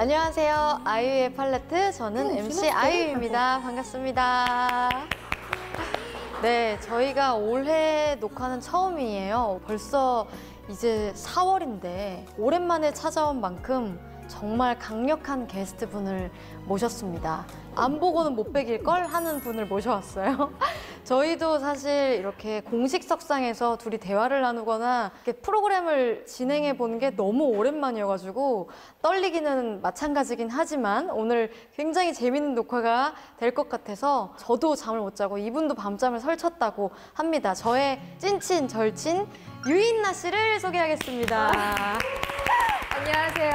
안녕하세요. 아이유의 팔레트, 저는 MC 아이유입니다. 반갑습니다. 네, 저희가 올해 녹화는 처음이에요. 벌써 이제 4월인데 오랜만에 찾아온 만큼 정말 강력한 게스트분을 모셨습니다. 안 보고는 못 베길걸 하는 분을 모셔왔어요. 저희도 사실 이렇게 공식석상에서 둘이 대화를 나누거나 이렇게 프로그램을 진행해 보는 게 너무 오랜만이어가지고 떨리기는 마찬가지긴 하지만 오늘 굉장히 재밌는 녹화가 될 것 같아서 저도 잠을 못 자고 이분도 밤잠을 설쳤다고 합니다. 저의 찐친 절친 유인나 씨를 소개하겠습니다. 안녕하세요.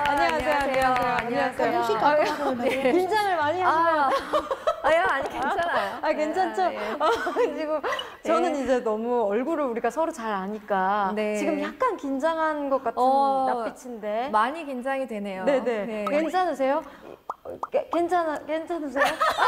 안녕하세요. 네. 긴장을 많이 하시면 아니 괜찮아요. 괜찮죠? 지금 저는 이제 너무 얼굴을 우리가 서로 잘 아니까 지금 약간 긴장한 것 같은 낯빛인데 많이 긴장이 되네요. 네네. 네. 괜찮으세요? 괜찮으세요?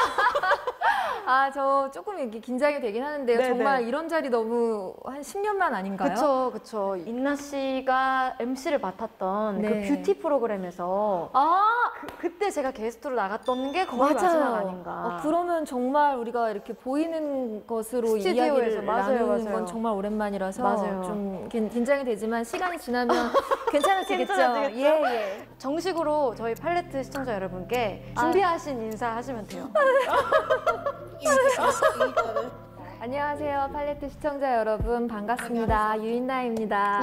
저 조금 이렇게 긴장이 되긴 하는데요. 네네. 정말 이런 자리 너무 한 10년만 아닌가요? 그쵸. 인나 씨가 MC를 맡았던 그 뷰티 프로그램에서 그때 제가 게스트로 나갔던 게 거의 마지막 아닌가. 그러면 정말 우리가 이렇게 보이는 것으로 이야기를 나누는 건 정말 오랜만이라서 좀 긴장이 되지만 시간이 지나면 괜찮아지겠죠? 예. 정식으로 저희 팔레트 시청자 여러분께 준비하신 인사 하시면 돼요. 안녕하세요. 팔레트 시청자 여러분 반갑습니다. 유인나입니다.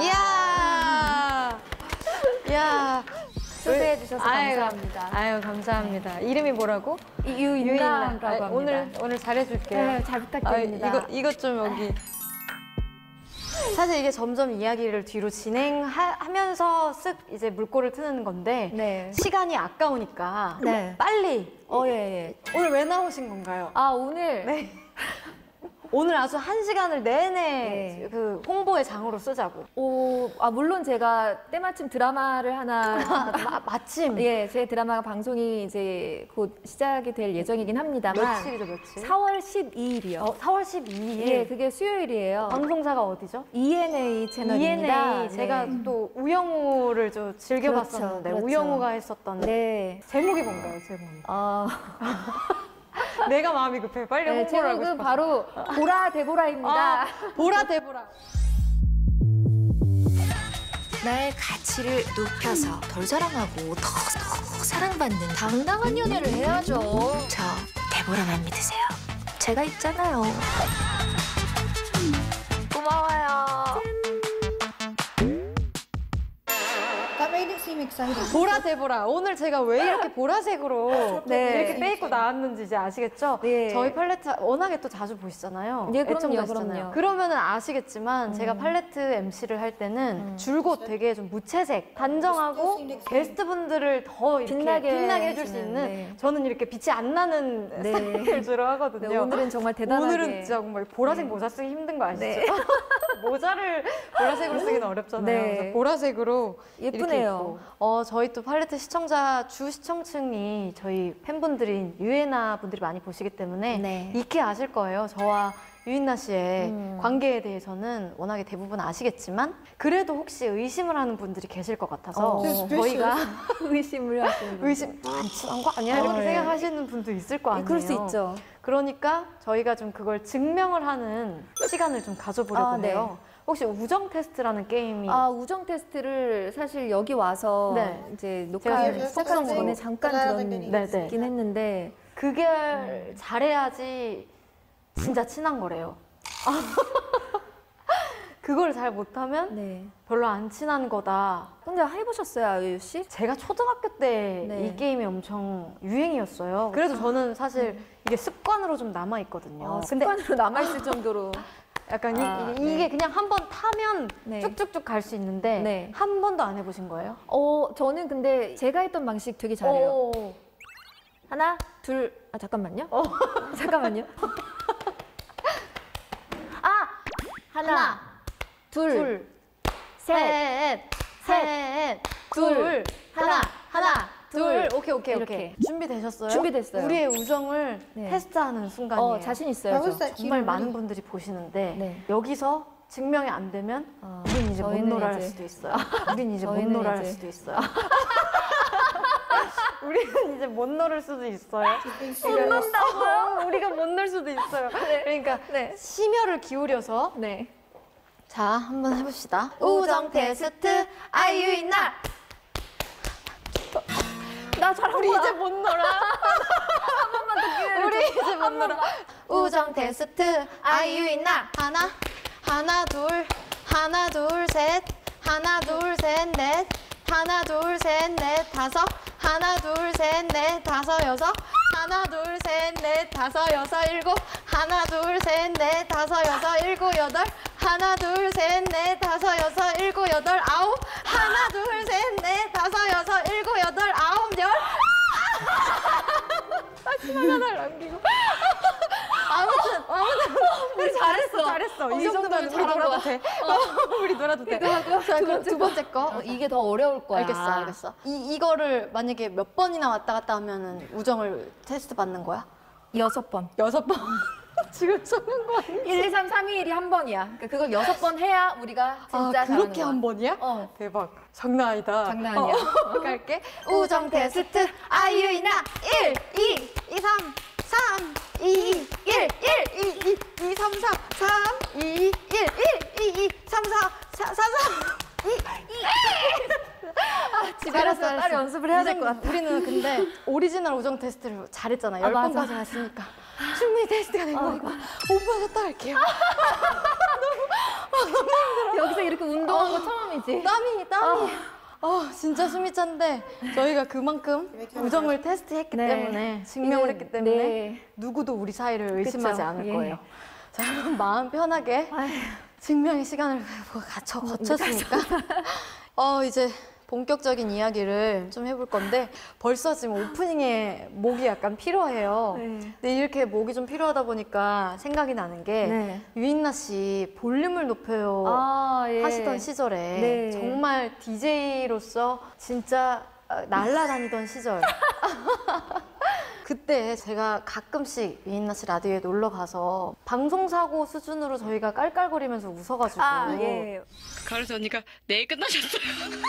이야. 초대해 주셔서 감사합니다. 감사합니다. 이름이 뭐라고? 유인나라고 합니다. 오늘 잘해줄게요. 네, 잘 부탁드립니다. 이것 좀 여기. 사실 이게 점점 이야기를 뒤로 진행하면서 쓱 이제 물꼬를 트는 건데 시간이 아까우니까 빨리 오늘 왜 나오신 건가요? 오늘 오늘 아주 1시간을 내내 그 홍보의 장으로 쓰자고. 물론 제가 때마침 드라마를 하나 마침 제 드라마 방송이 이제 곧 시작이 될 예정이긴 합니다만 며칠이죠, 며칠? 4월 12일이요. 4월 12일? 그게 수요일이에요. 방송사가 어디죠? ENA 채널입니다. ENA. 제가 또 우영우를 좀 즐겨봤었는데 우영우가 했었던 제목이 뭔가요, 제목이? 내가 마음이 급해. 빨리 홍보를 하고 싶어. 제목은 바로 보라 데보라입니다. 보라 데보라. 나의 가치를 높여서 덜 사랑하고 더 사랑받는 당당한 연애를 해야죠. 저 데보라만 믿으세요. 제가 있잖아요. 고마워요. 보라 데보라. 오늘 제가 왜 이렇게 보라색으로 이렇게 빼입고 나왔는지 이제 아시겠죠? 저희 팔레트 워낙에 또 자주 보시잖아요. 그럼요. 그러면은 아시겠지만 제가 팔레트 MC를 할 때는 줄곧 되게 좀 무채색, 단정하고 게스트분들을 더 이렇게 빛나게 해줄 수 있는 저는 이렇게 빛이 안 나는 스타일을 주로 하거든요. 오늘은 정말 대단하게. 오늘은 진짜 정말 보라색 모자 쓰기 힘든 거 아시죠? 모자를 보라색으로 쓰기는 어렵잖아요. 그래서 보라색으로 예쁘네요. 저희 또 팔레트 시청자 주 시청층이 저희 팬분들인 유엔나 분들이 많이 보시기 때문에 익히 아실 거예요. 저와 유인나 씨의 관계에 대해서는 워낙에 대부분 아시겠지만 그래도 혹시 의심을 하는 분들이 계실 것 같아서 저희가 의심을 하시는 안 친한 거 아니야? 이렇게 생각하시는 분도 있을 거 아니에요. 그럴 수 있죠. 그러니까 저희가 좀 그걸 증명을 하는 시간을 좀 가져보려고 해요. 혹시 우정 테스트라는 게임이 우정 테스트를 사실 여기 와서 이제 녹화 시작하기 전에 잠깐 들었긴 했는데 그게 잘해야지 진짜 친한 거래요. 그걸 잘 못하면 별로 안 친한 거다. 근데 해보셨어요, 아이유 씨? 제가 초등학교 때 이 게임이 엄청 유행이었어요. 그래도 저는 사실 이게 습관으로 좀 남아있거든요. 습관으로 남아있을 정도로. 약간 이게 그냥 한 번 타면 쭉쭉쭉 갈 수 있는데 한 번도 안 해보신 거예요? 저는 근데 제가 했던 방식 되게 잘해요. 하나, 둘, 잠깐만요. 잠깐만요. 하나, 둘, 셋, 둘, 하나, 둘. 오케이. 이렇게. 준비되셨어요? 준비됐어요. 우리의 우정을 테스트하는 순간이에요. 자신 있어요. 정말 많은 분들이 보시는데 여기서 증명이 안 되면 우린 이제 못 놀아 할 수도 있어요. 우린 이제 못 놀아 할 수도 있어요. 우리는 이제 못 놀을 수도 있어요. 못 논다고요? 우리가 못 놀 수도 있어요. 그러니까 심혈을 기울여서 자, 한번 해봅시다. 우정 테스트 아이유인 날. 나 잘한 우리 거야. 이제 못 놀아. 한 번만 더 기회를 우리 이제 못 놀아. 우정 테스트 아이유인 날. 하나 둘 셋. 하나 둘 셋 넷. 하나 둘 셋 넷 다섯. 하나 둘 셋 넷 다섯 여섯. 하나 둘 셋 넷 다섯 여섯 일곱. 하나 둘 셋 넷 다섯 여섯 일곱 여덟. 하나 둘 셋 넷 다섯 여섯 일곱 여덟 아홉. 하나 둘 셋 넷 다섯 여섯 일곱 여덟 아홉 열. 마지막 하나를 남기고. 아무튼 우리 잘했어. 이 정도면 우리 놀아도 돼. 우리 놀아도 돼. 자, 그럼 두 번째 거. 이게 더 어려울 거야. 알겠어. 이거를 만약에 몇 번이나 왔다 갔다 하면은 우정을 테스트 받는 거야? 6번. 6번. 지금 적는 거 아니야? 1, 2, 3, 3, 2, 1이 한 번이야. 그러니까 그걸 6번 해야 우리가 진짜 잘하는 그렇게 거야. 한 번이야? 대박. 장난 아니다. 장난 아니야. 갈게. 우정 테스트 아이유이나 1, 2, 2, 3, 3, 2, 1, 1, 2, 2, 3, 4, 3, 2, 1, 1, 2, 2, 3, 4, 4, 4, 2, 2. 집에 가서 딸 연습을 해야 될 것 같아. 우리는 근데 오리지널 우정 테스트를 잘했잖아. 10번까지 했으니까. 충분히 테스트가 된 거니까. 오빠가 따갈게요. 여기서 이렇게 운동한 거 처음이지. 땀이. 진짜 숨이 찬데 저희가 그만큼 우정을 테스트했기 때문에 증명을 했기 때문에 누구도 우리 사이를 의심하지 않을 거예요. 자, 그럼 마음 편하게 증명의 시간을 거쳤으니까 이제 본격적인 이야기를 좀 해볼 건데 벌써 지금 오프닝에 목이 약간 필요해요. 근데 이렇게 목이 좀 필요하다 보니까 생각이 나는 게 유인나 씨 볼륨을 높여요 하시던 시절에 정말 DJ로서 진짜 날아다니던 시절. 그때 제가 가끔씩 유인나 씨 라디오에 놀러 가서 방송사고 수준으로 저희가 깔깔거리면서 웃어가지고 가을새 언니가 내일 끝나셨어요.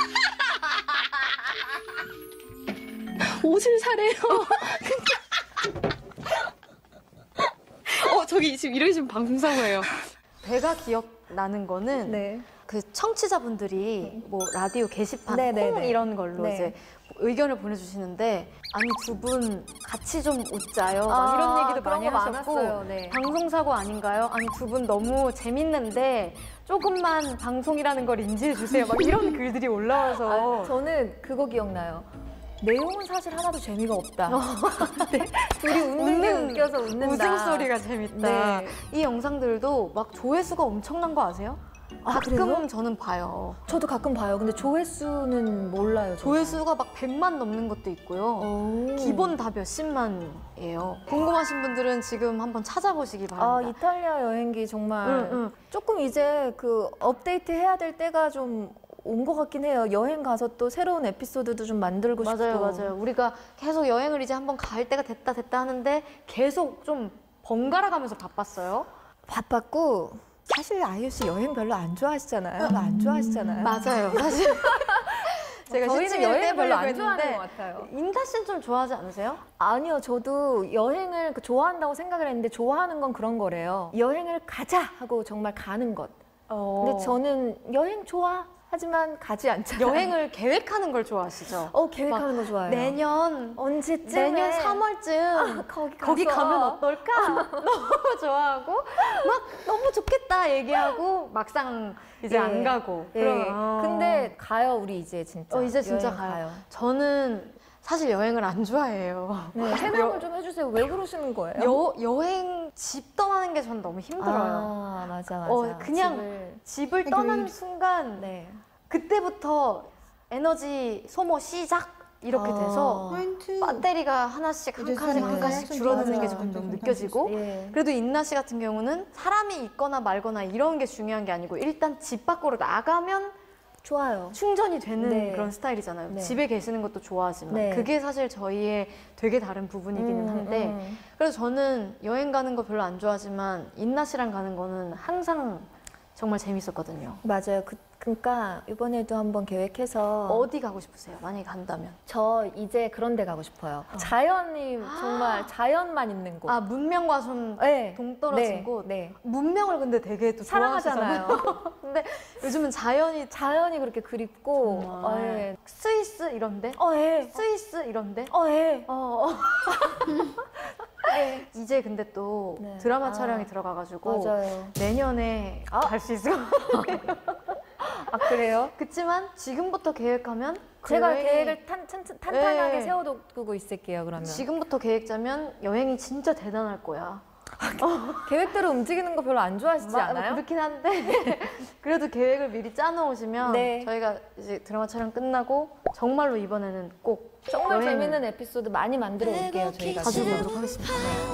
옷을 사래요. 저기 지금 이러시면 방송사고예요. 배가 기억나는 거는 그 청취자분들이 뭐 라디오 게시판 콩 이런 걸로 이제 의견을 보내주시는데 아니 두 분 같이 좀 웃자요 막 이런 얘기도 많이 하셨고 방송사고 아닌가요? 아니 두 분 너무 재밌는데 조금만 방송이라는 걸 인지해 주세요 막 이런 글들이 올라와서 저는 그거 기억나요. 내용은 사실 하나도 재미가 없다. 둘이 웃는 게 웃겨서 웃는다. 웃음소리가 재밌다. 이 영상들도 막 조회수가 엄청난 거 아세요? 가끔 그래요? 저는 봐요. 저도 가끔 봐요. 근데 조회수는 몰라요. 조회수가 막 100만 넘는 것도 있고요. 기본 다 몇십만이에요. 궁금하신 분들은 지금 한번 찾아보시기 바랍니다. 이탈리아 여행기 정말 조금 이제 그 업데이트 해야 될 때가 좀 온 것 같긴 해요. 여행 가서 또 새로운 에피소드도 좀 만들고 싶고. 맞아요. 우리가 계속 여행을 이제 한번 갈 때가 됐다 하는데 계속 좀 번갈아 가면서 바빴어요. 바빴고 사실 아이유 씨 여행 별로 안 좋아하시잖아요. 맞아요. 사실 제가 저희는 여행 별로 안 했는데 좋아하는 것 같아요. 인다 씨는 좀 좋아하지 않으세요? 아니요, 저도 여행을 좋아한다고 생각을 했는데 좋아하는 건 그런 거래요. 여행을 가자 하고 정말 가는 것. 근데 저는 여행 좋아. 하지만 가지 않잖아요. 여행을 계획하는 걸 좋아하시죠? 계획하는 거 좋아해요. 내년 언제쯤? 내년 3월쯤 거기 가면 어떨까? 너무 좋아하고 막 너무 좋겠다 얘기하고 막상 이제 안 가고. 근데 가요 우리 이제 진짜. 이제 진짜 가요. 저는 사실 여행을 안 좋아해요. 해명을 좀 해주세요. 왜 그러시는 거예요? 여행 집 떠나는 게 저는 너무 힘들어요. 맞아. 그냥 집을 떠나는 순간 그때부터 에너지 소모 시작 이렇게 돼서 배터리가 하나씩 한 칸씩 줄어드는 게 좀 너무 느껴지고 그래도 인나 씨 같은 경우는 사람이 있거나 말거나 이런 게 중요한 게 아니고 일단 집 밖으로 나가면 좋아요. 충전이 되는 그런 스타일이잖아요. 집에 계시는 것도 좋아하지만 그게 사실 저희의 되게 다른 부분이기는 한데 그래서 저는 여행 가는 거 별로 안 좋아하지만 인나 씨랑 가는 거는 항상 정말 재밌었거든요. 맞아요. 그러니까 이번에도 한번 계획해서 어디 가고 싶으세요? 만약에 간다면. 저 이제 그런 데 가고 싶어요. 자연이 정말 자연만 있는 곳. 아, 문명과 좀 네. 동떨어진 네. 곳? 네. 문명을 근데 되게 또 사랑하잖아요. 좋아하시잖아요. 근데 요즘은 자연이 그렇게 그립고 정말. 스위스 이런데? 예. 스위스 이런데? 예. 이제 근데 또 네. 드라마 촬영이 들어가가지고 맞아요. 내년에 갈 수 있을 것 같아요. 아, 그래요? 그치만 지금부터 계획하면 제가 여행이- 계획을 탄탄하게 네. 세워두고 있을게요, 그러면. 지금부터 계획 짜면 여행이 진짜 대단할 거야. 계획대로 움직이는 거 별로 안 좋아하시지 않아요? 그렇긴 한데 그래도 계획을 미리 짜놓으시면 네. 저희가 이제 드라마 촬영 끝나고 정말로 이번에는 꼭 정말 여행을 재밌는 에피소드 많이 만들어 올게요, 저희가. 가지고 오도록 하겠습니다.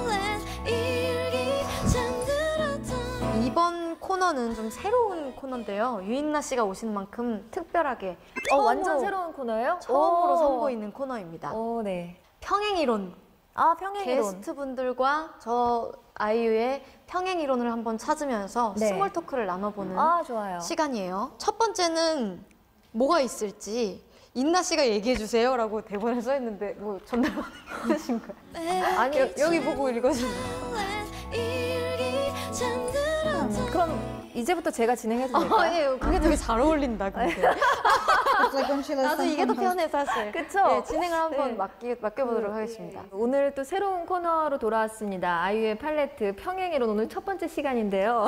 이번 코너는 좀 새로운 코너인데요. 유인나 씨가 오신 만큼 특별하게 완전 새로운 코너예요? 처음으로 오. 선보이는 코너입니다. 네. 평행이론. 평행이론. 게스트분들과 저 아이유의 평행이론을 한번 찾으면서 네. 스몰 토크를 나눠보는 좋아요. 시간이에요. 첫 번째는 뭐가 있을지 인나 씨가 얘기해 주세요라고 대본에 써 있는데 뭐 전달만 해주신가요? 아니, 여기 보고 읽어주세요. 그럼 이제부터 제가 진행해도 될까요? 예, 그게 되게 잘 어울린다. 근데. 나도 이게 더 편해 사실. 그쵸? 네, 진행을 한번 네. 맡겨보도록 하겠습니다. 오늘 또 새로운 코너로 돌아왔습니다. 아이유의 팔레트 평행이론 오늘 첫 번째 시간인데요.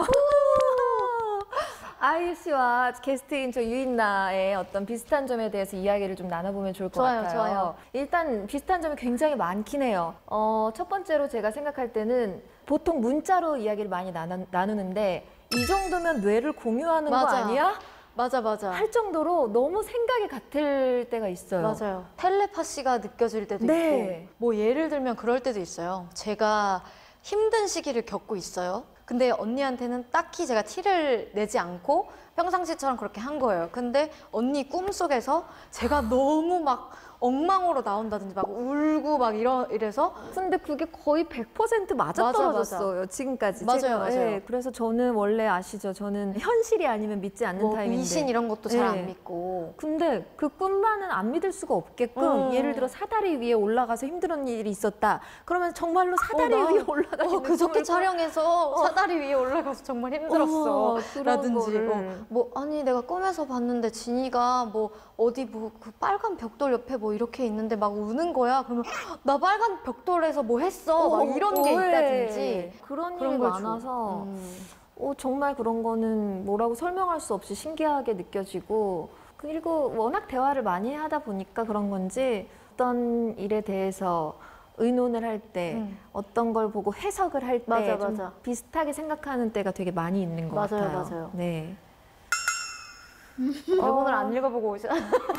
아이유 씨와 게스트인 저 유인나의 어떤 비슷한 점에 대해서 이야기를 좀 나눠보면 좋을 것 좋아요, 같아요. 좋아요. 일단 비슷한 점이 굉장히 많긴 해요. 첫 번째로 제가 생각할 때는 보통 문자로 이야기를 많이 나누는데 이 정도면 뇌를 공유하는 거 맞아. 아니야? 맞아. 할 정도로 너무 생각이 같을 때가 있어요. 맞아요. 텔레파시가 느껴질 때도 네. 있고 뭐 예를 들면 그럴 때도 있어요. 제가 힘든 시기를 겪고 있어요. 근데 언니한테는 딱히 제가 티를 내지 않고 평상시처럼 그렇게 한 거예요. 근데 언니 꿈속에서 제가 너무 막 엉망으로 나온다든지 막 울고 막 이래서 근데 그게 거의 100% 맞아떨어졌어요. 지금까지. 맞아요. 예, 그래서 저는 원래 아시죠? 저는 현실이 아니면 믿지 않는 뭐 타입인데. 귀신 이런 것도 잘 네. 안 믿고 근데 그 꿈만은 안 믿을 수가 없게끔 예를 들어 사다리 위에 올라가서 힘든 일이 있었다. 그러면 정말로 사다리 위에 올라가서 그저께 촬영해서 사다리 위에 올라가서 정말 힘들었어. 그런 라든지 거를. 뭐 아니 내가 꿈에서 봤는데 진이가 뭐 어디 뭐 그 빨간 벽돌 옆에 뭐 이렇게 있는데 막 우는 거야. 그러면 나 빨간 벽돌에서 뭐 했어. 막 이런 게 있다든지 그런 그런 일이 걸 많아서 정말 그런 거는 뭐라고 설명할 수 없이 신기하게 느껴지고 그리고 워낙 대화를 많이 하다 보니까 그런 건지 어떤 일에 대해서 의논을 할 때 어떤 걸 보고 해석을 할 때 좀 맞아. 비슷하게 생각하는 때가 되게 많이 있는 것 같아요. 맞아요. 네. 대본을 안 읽어보고 오셔.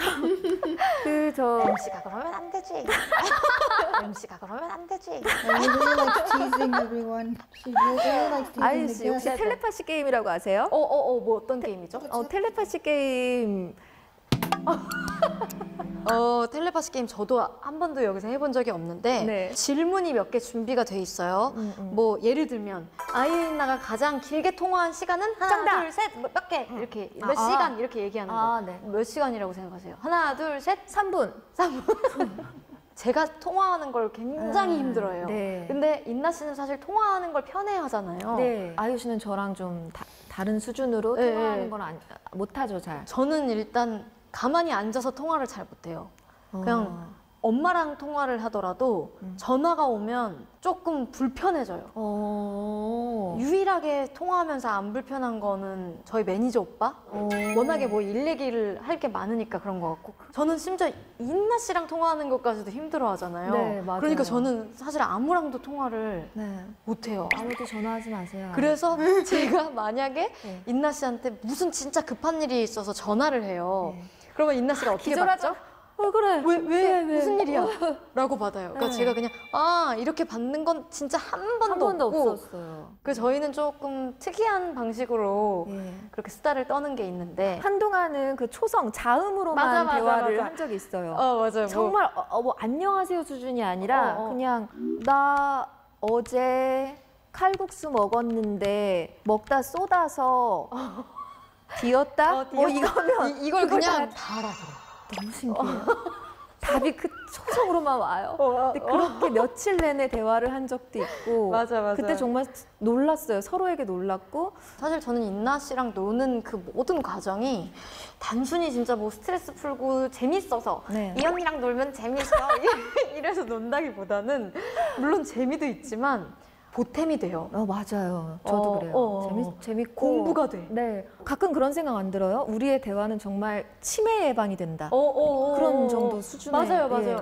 그저 MC가 그러면 안 되지. MC가 그러면 안 되지. She really likes teasing everyone. She really likes teasing 아이유 the 씨 혹시 guests. 텔레파시 게임이라고 아세요? 뭐 어떤 게임이죠? 텔레파시 게임 텔레파시 게임 저도 한 번도 여기서 해본 적이 없는데 네. 질문이 몇 개 준비가 돼 있어요. 뭐 예를 들면 아이유나가 가장 길게 통화한 시간은 하나, 정답! 둘, 셋, 몇 개 이렇게 몇 시간 이렇게 얘기하는 거. 네. 몇 시간이라고 생각하세요? 하나, 둘, 셋, 3분. 제가 통화하는 걸 굉장히 힘들어해요. 네. 근데 인나 씨는 사실 통화하는 걸 편해하잖아요. 네. 아이유 씨는 저랑 좀 다른 수준으로 네. 통화하는 건 못하죠, 잘. 저는 일단 가만히 앉아서 통화를 잘 못해요. 그냥 엄마랑 통화를 하더라도 전화가 오면 조금 불편해져요. 유일하게 통화하면서 안 불편한 거는 저희 매니저 오빠? 워낙에 뭐 일 얘기를 할 게 많으니까 그런 것 같고 저는 심지어 인나 씨랑 통화하는 것까지도 힘들어 하잖아요. 네, 맞아요. 그러니까 저는 사실 아무랑도 통화를 네. 못해요. 아무도 전화하지 마세요. 그래서 제가 만약에 네. 인나 씨한테 무슨 진짜 급한 일이 있어서 전화를 해요. 네. 그러면 인나 씨가 어떻게 기절하죠? 받죠? 그래. 왜 무슨 일이야? 라고 받아요. 그러니까 네. 제가 그냥 이렇게 받는 건 진짜 한 한 번도 번도 없고 없었어요. 그래서 저희는 조금 특이한 방식으로 예. 그렇게 수다를 떠는 게 있는데 한동안은 그 초성, 자음으로만 맞아, 대화를 맞아. 한 적이 있어요. 맞아요. 정말 뭐 안녕하세요 수준이 아니라 그냥 나 어제 칼국수 먹었는데 먹다 쏟아서 디었다? 이거면 이걸 그걸 그냥 다 다 알아들어. 너무 신기해요. 답이 그 초성으로만 와요. 근데 그렇게 며칠 내내 대화를 한 적도 있고 맞아. 그때 정말 놀랐어요. 서로에게 놀랐고 사실 저는 인나 씨랑 노는 그 모든 과정이 단순히 진짜 뭐 스트레스 풀고 재밌어서 네. 이 언니랑 놀면 재밌어 이래서 논다기보다는 물론 재미도 있지만 보탬이 돼요. 맞아요. 저도 그래요. 재밌고 공부가 돼. 네. 가끔 그런 생각 안 들어요? 우리의 대화는 정말 치매 예방이 된다. 그런 정도 수준의. 맞아요.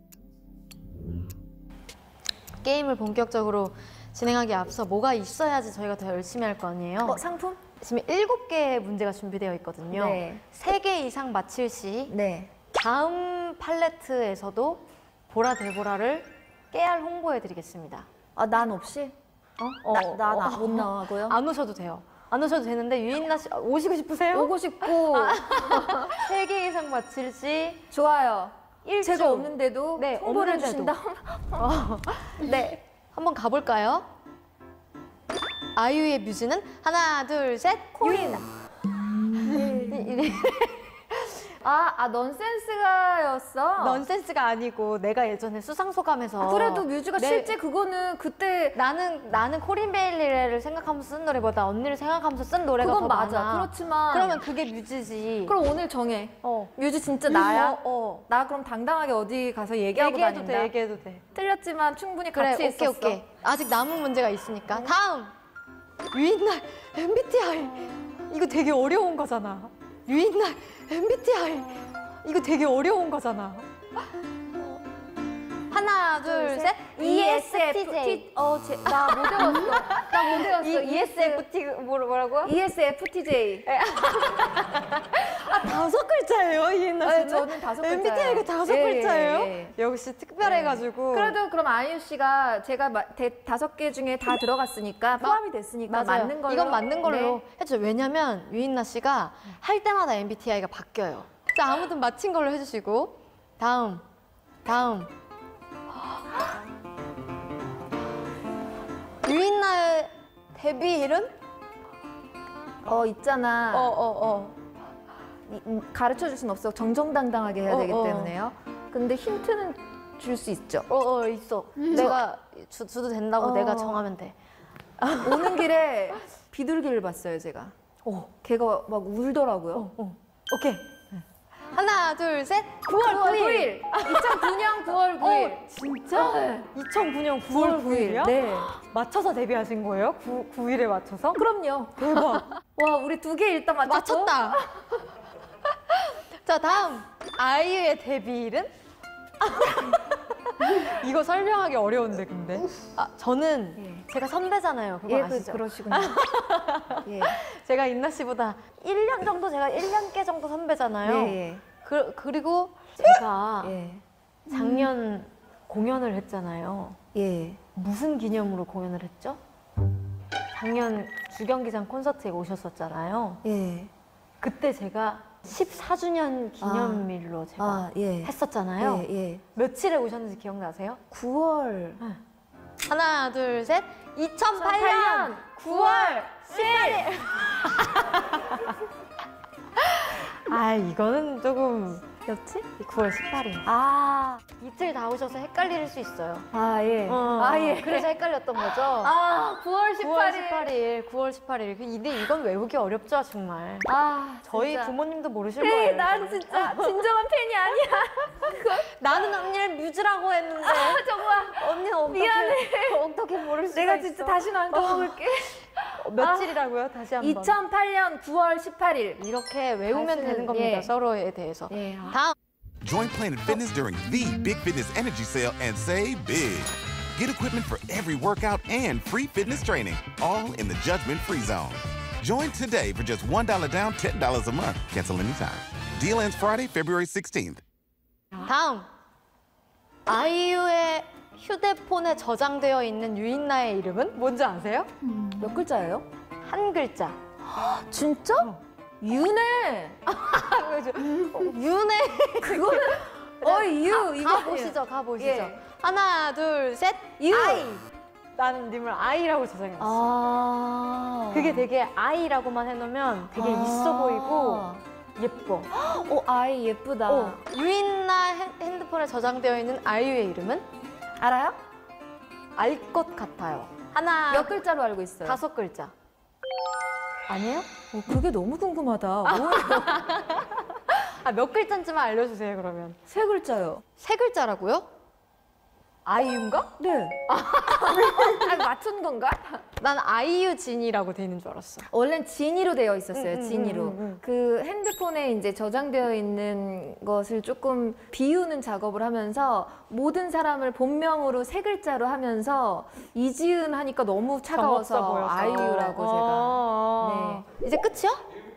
게임을 본격적으로 진행하기에 앞서 뭐가 있어야지 저희가 더 열심히 할 거 아니에요? 상품? 지금 7개의 문제가 준비되어 있거든요. 네. 3개 이상 맞힐 시 네. 다음 팔레트에서도 보라 데보라를 깨알 홍보해드리겠습니다. 난 없이? 나 못 나가고요? 안 오셔도 돼요. 안 오셔도 되는데 유인나 씨 오시고 싶으세요? 오고 싶고 3개 이상 맞힐 시 좋아요. 1주. 제가 없는데도 네, 홍보를 없는데도. 해주신다? 네, 한번 가볼까요? 아이유의 뮤즈는 하나, 둘, 셋, 유인. 넌센스가였어? 넌센스가 아니고 내가 예전에 수상소감에서 그래도 뮤즈가 실제 그거는 그때 나는 코린 베일리를 생각하면서 쓴 노래보다 언니를 생각하면서 쓴 노래가 그건 더 맞아. 많아. 그렇지만 그러면 그게 뮤즈지. 그럼 오늘 정해. 어. 뮤즈 진짜 나야? 어. 나 그럼 당당하게 어디 가서 얘기하고 다닌다. 얘기해도 돼. 틀렸지만 충분히 그래, 같이 있었어. 오케이. 아직 남은 문제가 있으니까. 다음! 유인날 MBTI. 이거 되게 어려운 거잖아. 유인날 MBTI. 이거 되게 어려운 거잖아. 하나, 둘, 셋. ESFJ. 나 못 외웠어. ESFJ 뭐라고요? ESFTJ. 다섯 글자예요, 이은나 씨는? 저는 5글자예요. MBTI가 5글자예요? 역시 특별해가지고. 그래도 그럼 아이유 씨가 제가 5개 중에 다 들어갔으니까 포함이 됐으니까 맞아요. 맞는 걸로. 이건 맞는 걸로 네. 해주죠. 왜냐면 유인나 씨가 할 때마다 MBTI가 바뀌어요. 자, 아무튼 맞힌 걸로 해주시고. 다음. 유인나의 데뷔일은? 있잖아. 가르쳐 줄 순 없어. 정정당당하게 해야 되기 때문에요. 근데 힌트는 줄 수 있죠. 있어. 내가 줘도 된다고 내가 정하면 돼. 오는 길에 비둘기를 봤어요, 제가. 걔가 막 울더라고요. 오케이. 하나, 둘, 셋. 9월 9일. 2009년 9월 9일. 진짜? 2009년 9월 9일이요? 네. 맞춰서 데뷔하신 거예요? 9일에 맞춰서? 그럼요. 대박. 와, 우리 2개 일단 맞췄고. 맞췄다. 자, 다음. 아이유의 데뷔일은? 이거 설명하기 어려운데, 근데. 저는 제가 선배잖아요. 그거 아시죠? 그러시군요. 예. 제가 인나 씨보다 1년 정도, 제가 1년께 정도 선배잖아요. 예. 그리고 제가 예. 작년 공연을 했잖아요. 예. 무슨 기념으로 공연을 했죠? 작년 주경기장 콘서트에 오셨었잖아요. 예. 그때 제가 14주년 기념일로 제가 예. 했었잖아요. 예. 며칠에 오셨는지 기억나세요? 9월. 하나, 둘, 셋. 2008년 9월 10일. 이거는 조금 였지? 9월 18일. 이틀 다 오셔서 헷갈릴 수 있어요. 예. 예. 그래서 헷갈렸던 거죠. 9월 18일. 9월 18일. 근데 이건 외우기 어렵죠, 정말. 저희 진짜. 부모님도 모르실 거예요. 난 진짜 진정한 팬이 아니야. 나는 언니를 뮤즈라고 했는데. 정말. 언니는 어떻게, 미안해. 어떻게 모를 수가 내가 있어. 진짜 다시는 안 까먹을게. 며칠이라고요? 다시 한 번. 2008년 9월 18일. 이렇게 외우면 다시는- 되는 겁니다. 예. 서로에 대해서. 예. 다음. Join Planet Fitness during the Big Fitness Energy Sale and save big. Get equipment for every workout and free fitness training, all in the judgment-free zone. Join today for just $1 down, $10 a month. Cancel anytime. Deal ends Friday, February 16th. 다음. 아이유의 휴대폰에 저장되어 있는 유인나의 이름은 뭔지 아세요? 몇 글자예요? 한 글자. 진짜? 윤혜. 윤의. 그거는 이거 가보시죠. 예. 하나, 둘, 셋. 유. 아이. 나는 님을 아이라고 저장해놨어. 아. 그게 되게 아이라고만 해놓으면 되게 있어 보이고 예뻐. 아이 예쁘다. 유인나 핸드폰에 저장되어 있는 아이유의 이름은? 알아요? 알 것 같아요. 하나, 몇 글자로 알고 있어요? 5글자. 아니에요? 그게 너무 궁금하다. 뭐예요? 몇 글자인지만 알려주세요, 그러면. 3글자요. 3글자라고요? 아이유인가? 네. 맞춘 건가? 난 아이유 진이라고 돼 있는 줄 알았어. 원래는 진이로 되어 있었어요. 진이로. 그 핸드폰에 이제 저장되어 있는 것을 조금 비우는 작업을 하면서 모든 사람을 본명으로 3글자로 하면서 이지은 하니까 너무 차가워서 아이유라고 제가. 네. 이제 끝이야?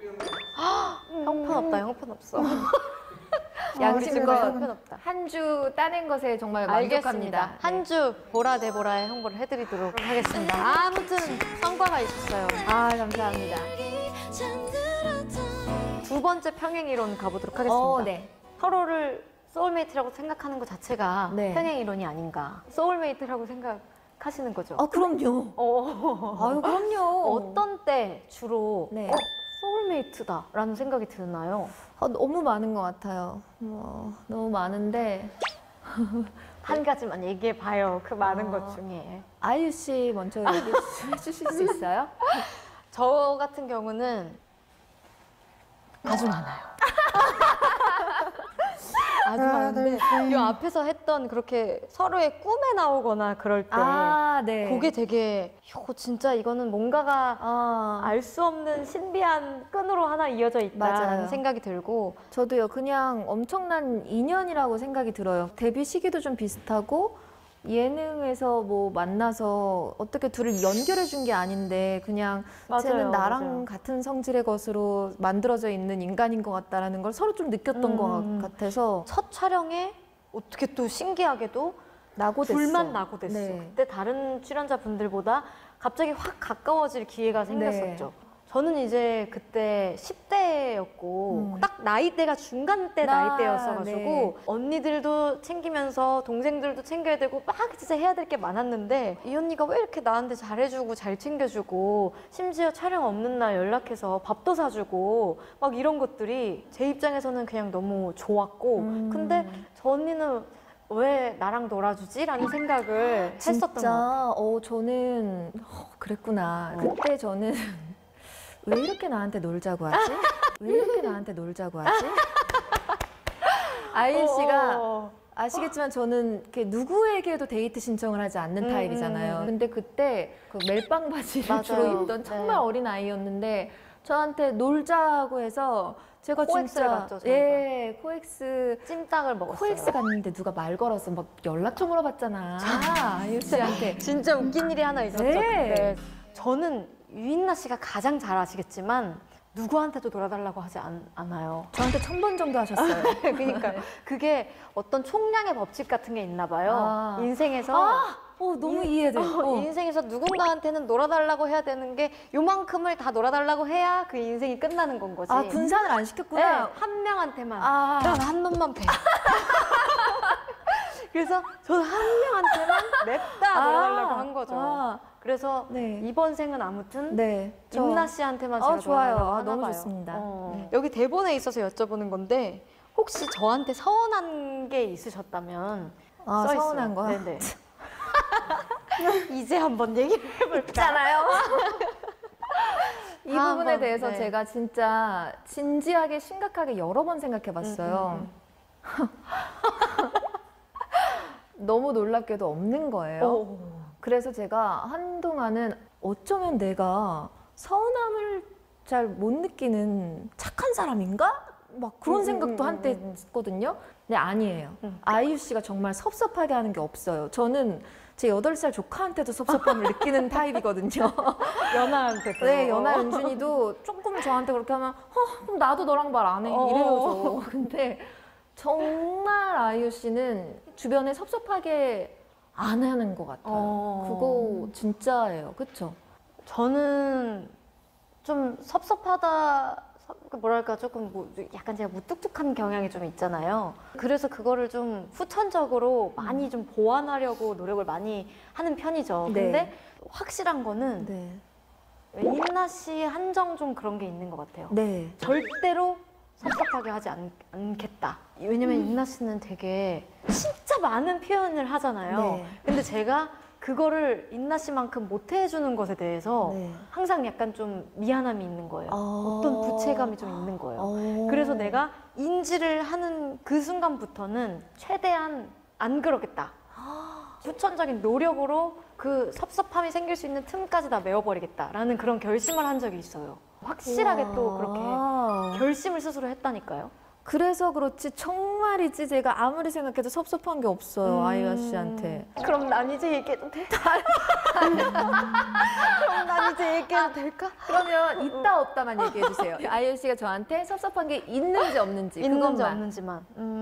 형편없다, 형편없어. 양심껏 형편없다. 한 주 따낸 것에 정말 알겠습니다. 만족합니다. 한 주 보라 데보라의 홍보를 해드리도록 하겠습니다. 아무튼 성과가 있었어요. 감사합니다. 2번째 평행이론 가보도록 하겠습니다. 네. 서로를 소울메이트라고 생각하는 것 자체가 네. 평행이론이 아닌가. 소울메이트라고 생각하시는 거죠? 그럼요. 아유, 그럼요. 어떤 때 주로 네. 소울메이트다라는 생각이 드나요? 너무 많은 것 같아요. 너무 많은데 한 가지만 얘기해 봐요. 그 많은 것 중에. 아이유 씨 먼저 얘기해 주실 수 있어요? 저 같은 경우는 아주 많아요. 아주 많은데 이 앞에서 했던 그렇게 서로의 꿈에 나오거나 그럴 때 네. 그게 되게 진짜 이거는 뭔가가 알 수 없는 신비한 끈으로 하나 이어져 있다라는 맞아요. 생각이 들고 저도요. 그냥 엄청난 인연이라고 생각이 들어요. 데뷔 시기도 좀 비슷하고 예능에서 뭐 만나서 어떻게 둘을 연결해 준 게 아닌데 그냥 쟤는 나랑 같은 성질의 것으로 만들어져 있는 인간인 것 같다라는 걸 서로 좀 느꼈던 것 같아서 첫 촬영에 어떻게 또 신기하게도 낙오됐어. 둘만 낙오됐어. 네. 그때 다른 출연자분들보다 갑자기 확 가까워질 기회가 생겼었죠. 저는 이제 그때 10대였고 딱 나이대가 중간대 나이대였어가지고 네. 언니들도 챙기면서 동생들도 챙겨야 되고 막 진짜 해야 될 게 많았는데 이 언니가 왜 이렇게 나한테 잘해주고 잘 챙겨주고 심지어 촬영 없는 날 연락해서 밥도 사주고 막 이런 것들이 제 입장에서는 그냥 너무 좋았고 근데 저 언니는 왜 나랑 놀아주지? 라는 생각을 했었던 것 같아요. 저는 그랬구나. 그때 저는 왜 이렇게 나한테 놀자고 하지? 왜 이렇게 나한테 놀자고 하지? 아이유 씨가 아시겠지만 저는 이렇게 누구에게도 데이트 신청을 하지 않는 타입이잖아요. 근데 그때 그 멜빵 바지를 맞아요. 주로 입던 정말 네. 어린 아이였는데 저한테 놀자고 해서 제가 코엑스를 진짜 갔죠, 저희가. 코엑스 찜닭을 먹었어요. 코엑스 갔는데 누가 말 걸어서 막 연락처 물어봤잖아. 아이유 씨한테. 진짜 웃긴 일이 하나 있었죠. 네. 그때. 저는 유인나 씨가 가장 잘 아시겠지만 누구한테도 놀아달라고 하지 않아요. 저한테 1000번 정도 하셨어요. 그러니까 그게 어떤 총량의 법칙 같은 게 있나 봐요. 인생에서 너무 이해돼. 인생에서 누군가한테는 놀아달라고 해야 되는 게 요만큼을 다 놀아달라고 해야 그 인생이 끝나는 건 거지. 분산을 안 네, 시켰구나. 한 명한테만. 아. 난 한 놈만 패. 그래서 저는 한 명한테만 냅다 놀아달라고 한 거죠. 그래서 네. 이번 생은 아무튼 네. 임나 씨한테만 제가 좋아요. 놀아달라고 하나 너무 봐요. 좋습니다. 네. 여기 대본에 있어서 여쭤보는 건데 혹시 저한테 서운한 게 있으셨다면 써 있어요. 서운한 거요? 네네. 이제 한번 얘기를 해볼까? 있잖아요. 이 부분에 한번, 대해서 네. 제가 진짜 진지하게 심각하게 여러 번 생각해 봤어요. 너무 놀랍게도 없는 거예요. 그래서 제가 한동안은 어쩌면 내가 서운함을 잘 못 느끼는 착한 사람인가? 막 그런 생각도 한때 했거든요. 근데 아니에요. 아이유 씨가 정말 섭섭하게 하는 게 없어요. 저는 제 8살 조카한테도 섭섭함을 느끼는 타입이거든요. 연하한테도. 네, 연하 연준이도 조금 저한테 그렇게 하면 그럼 나도 너랑 말 안 해. 이래요, 저. 근데 정말 아이유 씨는 주변에 섭섭하게 안 하는 것 같아요. 그거 진짜예요. 그쵸? 저는 좀 섭섭하다 뭐랄까 조금 약간 제가 무뚝뚝한 경향이 좀 있잖아요. 그래서 그거를 좀 후천적으로 많이 좀 보완하려고 노력을 많이 하는 편이죠. 네. 근데 확실한 거는 네. 인나 씨 한정 좀 그런 게 있는 것 같아요. 네. 절대로 섭섭하게 하지 않겠다. 왜냐면 인나 씨는 되게 진짜 많은 표현을 하잖아요. 네. 근데 제가 그거를 인나 씨만큼 못 해주는 것에 대해서 네. 항상 약간 좀 미안함이 있는 거예요. 어떤 부채감이 좀 있는 거예요. 그래서 내가 인지를 하는 그 순간부터는 최대한 안 그러겠다. 후천적인 노력으로 그 섭섭함이 생길 수 있는 틈까지 다 메워버리겠다라는 그런 결심을 한 적이 있어요. 확실하게 또 그렇게 결심을 스스로 했다니까요. 그래서 그렇지 정말이지 제가 아무리 생각해도 섭섭한 게 없어요. 아이유 씨한테. 그럼 난 이제 얘기해도 돼? 그럼 난 이제 얘기해도 될까? 그러면 있다 없다만 얘기해 주세요. 아이유 씨가 저한테 섭섭한 게 있는지 없는지 있는지 그것만. 없는지만.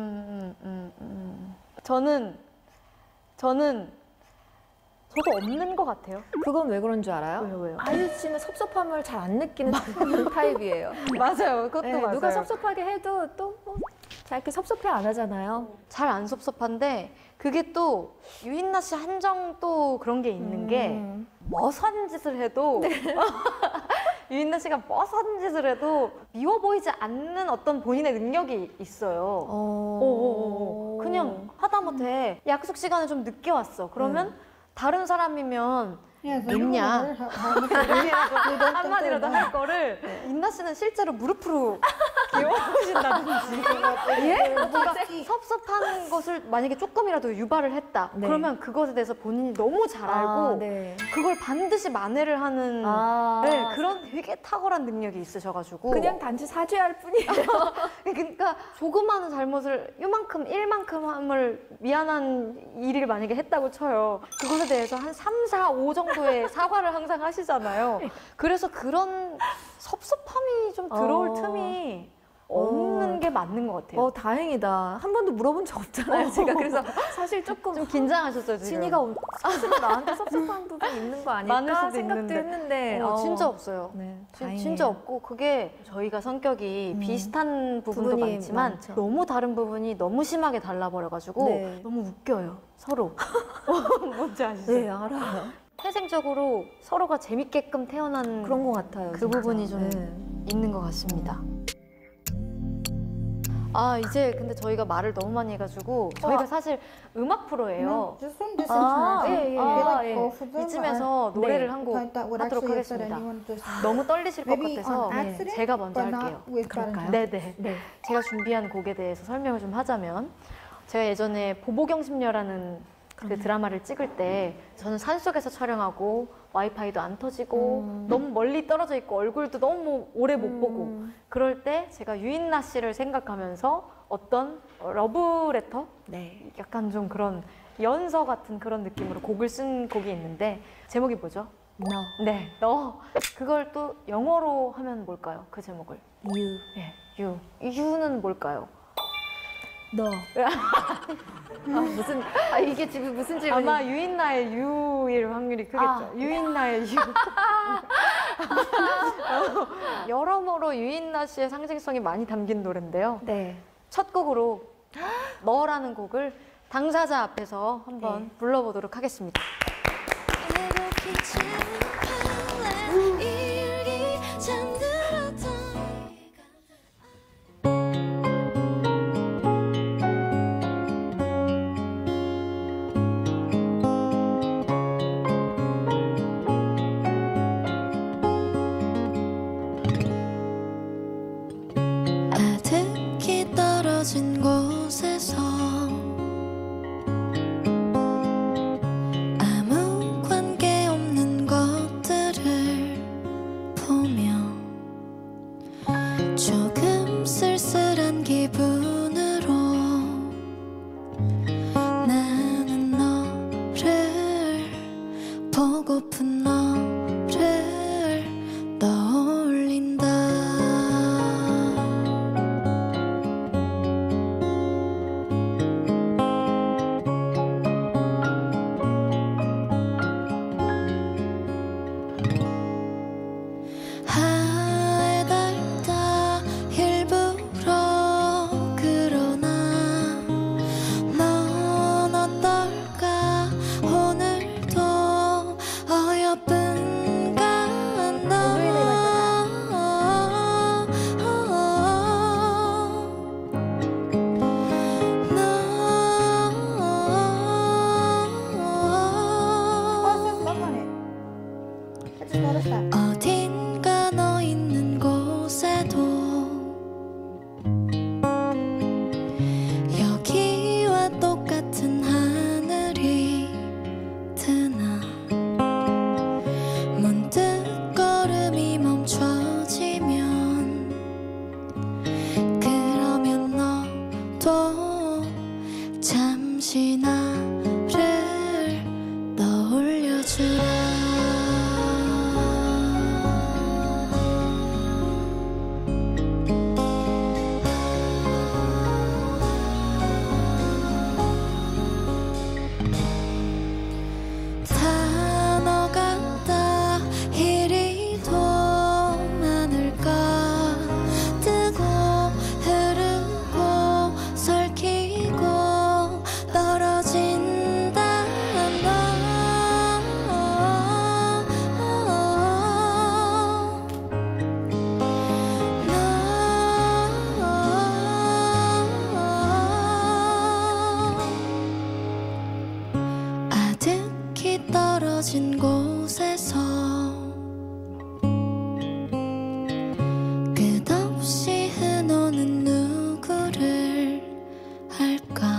저는 저도 없는 것 같아요. 그건 왜 그런 줄 알아요? 왜요? 아이유 씨는 섭섭함을 잘 안 느끼는 타입이에요. 맞아요. 그것도 네, 맞아요. 누가 섭섭하게 해도 또 잘 이렇게 섭섭해 안 하잖아요. 잘 안 섭섭한데 그게 또 유인나 씨 한정 또 그런 게 있는 게 머선 짓을 해도 유인나 씨가 머선 짓을 해도 미워 보이지 않는 어떤 본인의 능력이 있어요. 그냥 하다못해 약속 시간에 좀 늦게 왔어. 그러면 다른 사람이면 늦냐? 한마디라도 할 거를 인나 씨는 실제로 무릎으로 기어오신다든지 뭔가 섭섭한 것을 만약에 조금이라도 유발을 했다. 네. 그러면 그것에 대해서 본인이 너무 잘 알고 네. 그걸 반드시 만회를 하는 네, 그런 되게 탁월한 능력이 있으셔가지고 그냥 단지 사죄할 뿐이에요. 그러니까 조그마한 잘못을 요만큼 일만큼을 미안한 일을 만약에 했다고 쳐요. 그것에 대해서 한 3, 4, 5 정도의 사과를 항상 하시잖아요. 그래서 그런 섭섭함이 좀 들어올 틈이 없는 게 맞는 것 같아요. 다행이다. 한 번도 물어본 적 없잖아요, 제가. 그래서 사실 조금 좀 긴장하셨어요, 지금. 진이가 스스로 나한테 섭섭한 부분 있는 거 많을 아닐까 수도 생각도 있는데. 했는데 진짜 없어요. 네, 진짜 없고 그게 저희가 성격이 비슷한 부분도 부분이 많지만 많죠. 너무 다른 부분이 너무 심하게 달라버려가지고 네. 너무 웃겨요, 서로. 뭔지 아시죠? 네, 알아요. 태생적으로 서로가 재밌게끔 태어난 그런 것 같아요. 그 진짜. 부분이 좀 네. 있는 것 같습니다. 이제 근데 저희가 말을 너무 많이 해가지고 저희가 사실 음악 프로예요. Just from this 예. information, 이쯤에서 노래를 한 곡 that would 하도록 actually upset 하겠습니다. anyone just 너무 떨리실 것 maybe 같아서 on accident, 제가 먼저 but 할게요. not with bad 그럴까요? intention. 네네. 제가 준비한 곡에 대해서 설명을 좀 하자면 제가 예전에 보보경심녀라는 그 드라마를 찍을 때 저는 산속에서 촬영하고 와이파이도 안 터지고 너무 멀리 떨어져 있고 얼굴도 너무 오래 못 보고 그럴 때 제가 유인나 씨를 생각하면서 어떤 러브레터? 네. 약간 좀 그런 연서 같은 그런 느낌으로 곡을 쓴 곡이 있는데 제목이 뭐죠? No. 네, 너. 그걸 또 영어로 하면 뭘까요? 그 제목을. You. 네, you. you는 뭘까요? 너. 이게 지금 무슨 질문이? 아마 유인나의 유일 확률이 크겠죠. 유인나의 유. 여러모로 유인나 씨의 상징성이 많이 담긴 노래인데요. 네. 첫 곡으로 너라는 곡을 당사자 앞에서 한번 불러보도록 하겠습니다. 아득히 떨어진 곳에서 I just noticed that. 어딘가 너 있는 곳에도 여기와 똑같은 하늘이 드나 문득 걸음이 멈춰지면 그러면 너도 잠시 나를 떠올려주라. 단어가 다 이리도 많을까 뜨고 흐르고 설키고 떨어진다 아득히 떨어진 곳에서 끝없이 흐노는 누구를 할까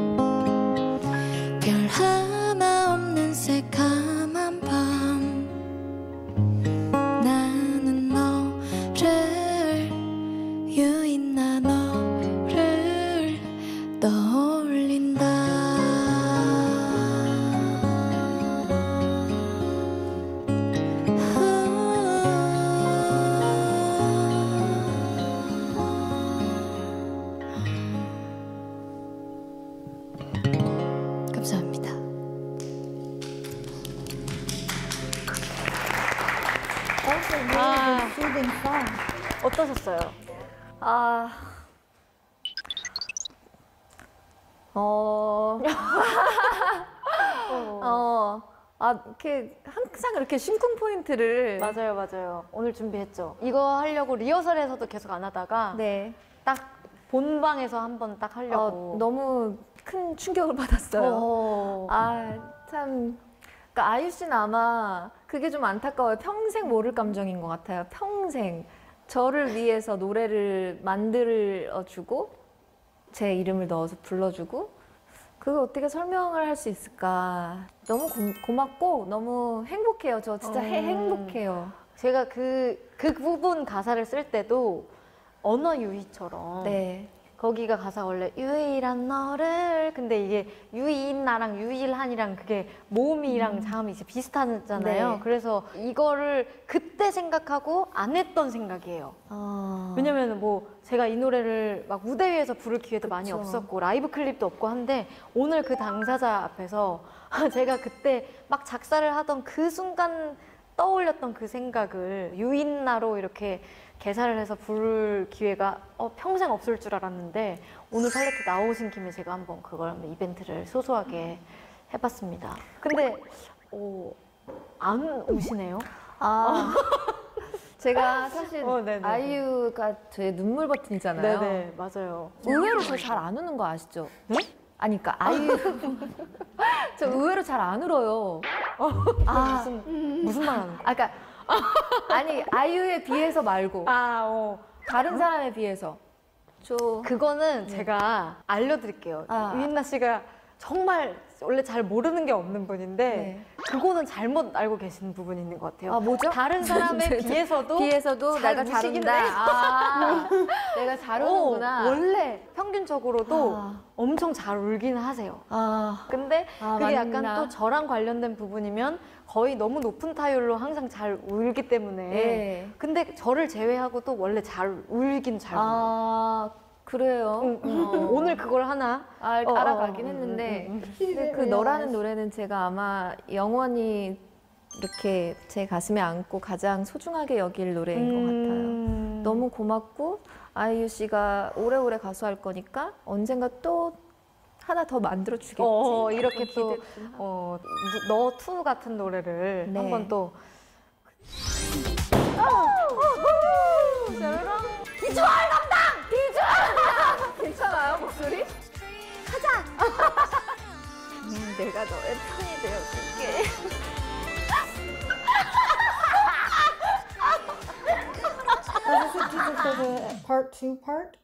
별 하나 없는 새까만 밤 나는 너를 유인 나 너를 떠올린다. 감사합니다. Also, really soothing song. 어떠셨어요? 아, 이렇게 항상 이렇게 심쿵 포인트를 맞아요, 맞아요. 오늘 준비했죠. 이거 하려고 리허설에서도 계속 안 하다가 네, 딱 본방에서 한번 딱 하려고. 너무 큰 충격을 받았어요. 어. 참, 그러니까 아이유 씨는 아마 그게 좀 안타까워요. 평생 모를 감정인 것 같아요. 평생 저를 위해서 노래를 만들어주고 제 이름을 넣어서 불러주고 그걸 어떻게 설명을 할 수 있을까? 너무 고맙고 너무 행복해요. 저 진짜 행복해요. 제가 그 부분 가사를 쓸 때도 언어 유희처럼 네. 거기가 가사 원래 유일한 너를 근데 이게 유인 나랑 유일한이랑 그게 모음이랑 자음이 이제 비슷하잖아요. 네. 그래서 이거를 그때 생각하고 안 했던 생각이에요. 왜냐면 뭐 제가 이 노래를 막 무대 위에서 부를 기회도 많이 그쵸. 없었고 라이브 클립도 없고 한데 오늘 그 당사자 앞에서 제가 그때 막 작사를 하던 그 순간 떠올렸던 그 생각을 유인나로 이렇게 개사를 해서 부를 기회가 평생 없을 줄 알았는데 오늘 팔레트 나오신 김에 제가 한번 그걸 한번 이벤트를 소소하게 해봤습니다. 근데 안 오시네요? 제가 사실 네네. 아이유가 저의 눈물 버튼이잖아요. 네네, 맞아요. 의외로 저 잘 안 우는 거 아시죠? 네? 아니, 그러니까 아이유 저 의외로 잘 안 울어요. 무슨 말 하는 거야? 그러니까 아니 아이유에 비해서 말고 다른 사람에 비해서 그거는 제가 알려드릴게요. 유인나 씨가 정말 원래 잘 모르는 게 없는 분인데 네. 그거는 잘못 알고 계시는 부분이 있는 것 같아요. 뭐죠? 다른 사람에 비해서도 내가 잘 우시긴데 운다. 내가 잘 우는구나. 원래 평균적으로도 엄청 잘 울긴 하세요. 근데 그게 맞나? 약간 또 저랑 관련된 부분이면 거의 너무 높은 타율로 항상 잘 울기 때문에 네. 근데 저를 제외하고도 원래 잘 울긴 잘 울어요. 그래요. 오늘 그걸 하나 알아가긴 했는데 근데 그 너라는 노래는 제가 아마 영원히 이렇게 제 가슴에 안고 가장 소중하게 여길 노래인 것 같아요. 너무 고맙고 아이유 씨가 오래오래 가수할 거니까 언젠가 또 하나 더 만들어 주겠지. 이렇게 또 너 투 같은 노래를 네. 한번 또 비주얼 담당! 비주얼! 괜찮아요 목소리? 가자! 내가 너의 편이 되어줄게. part 2 part.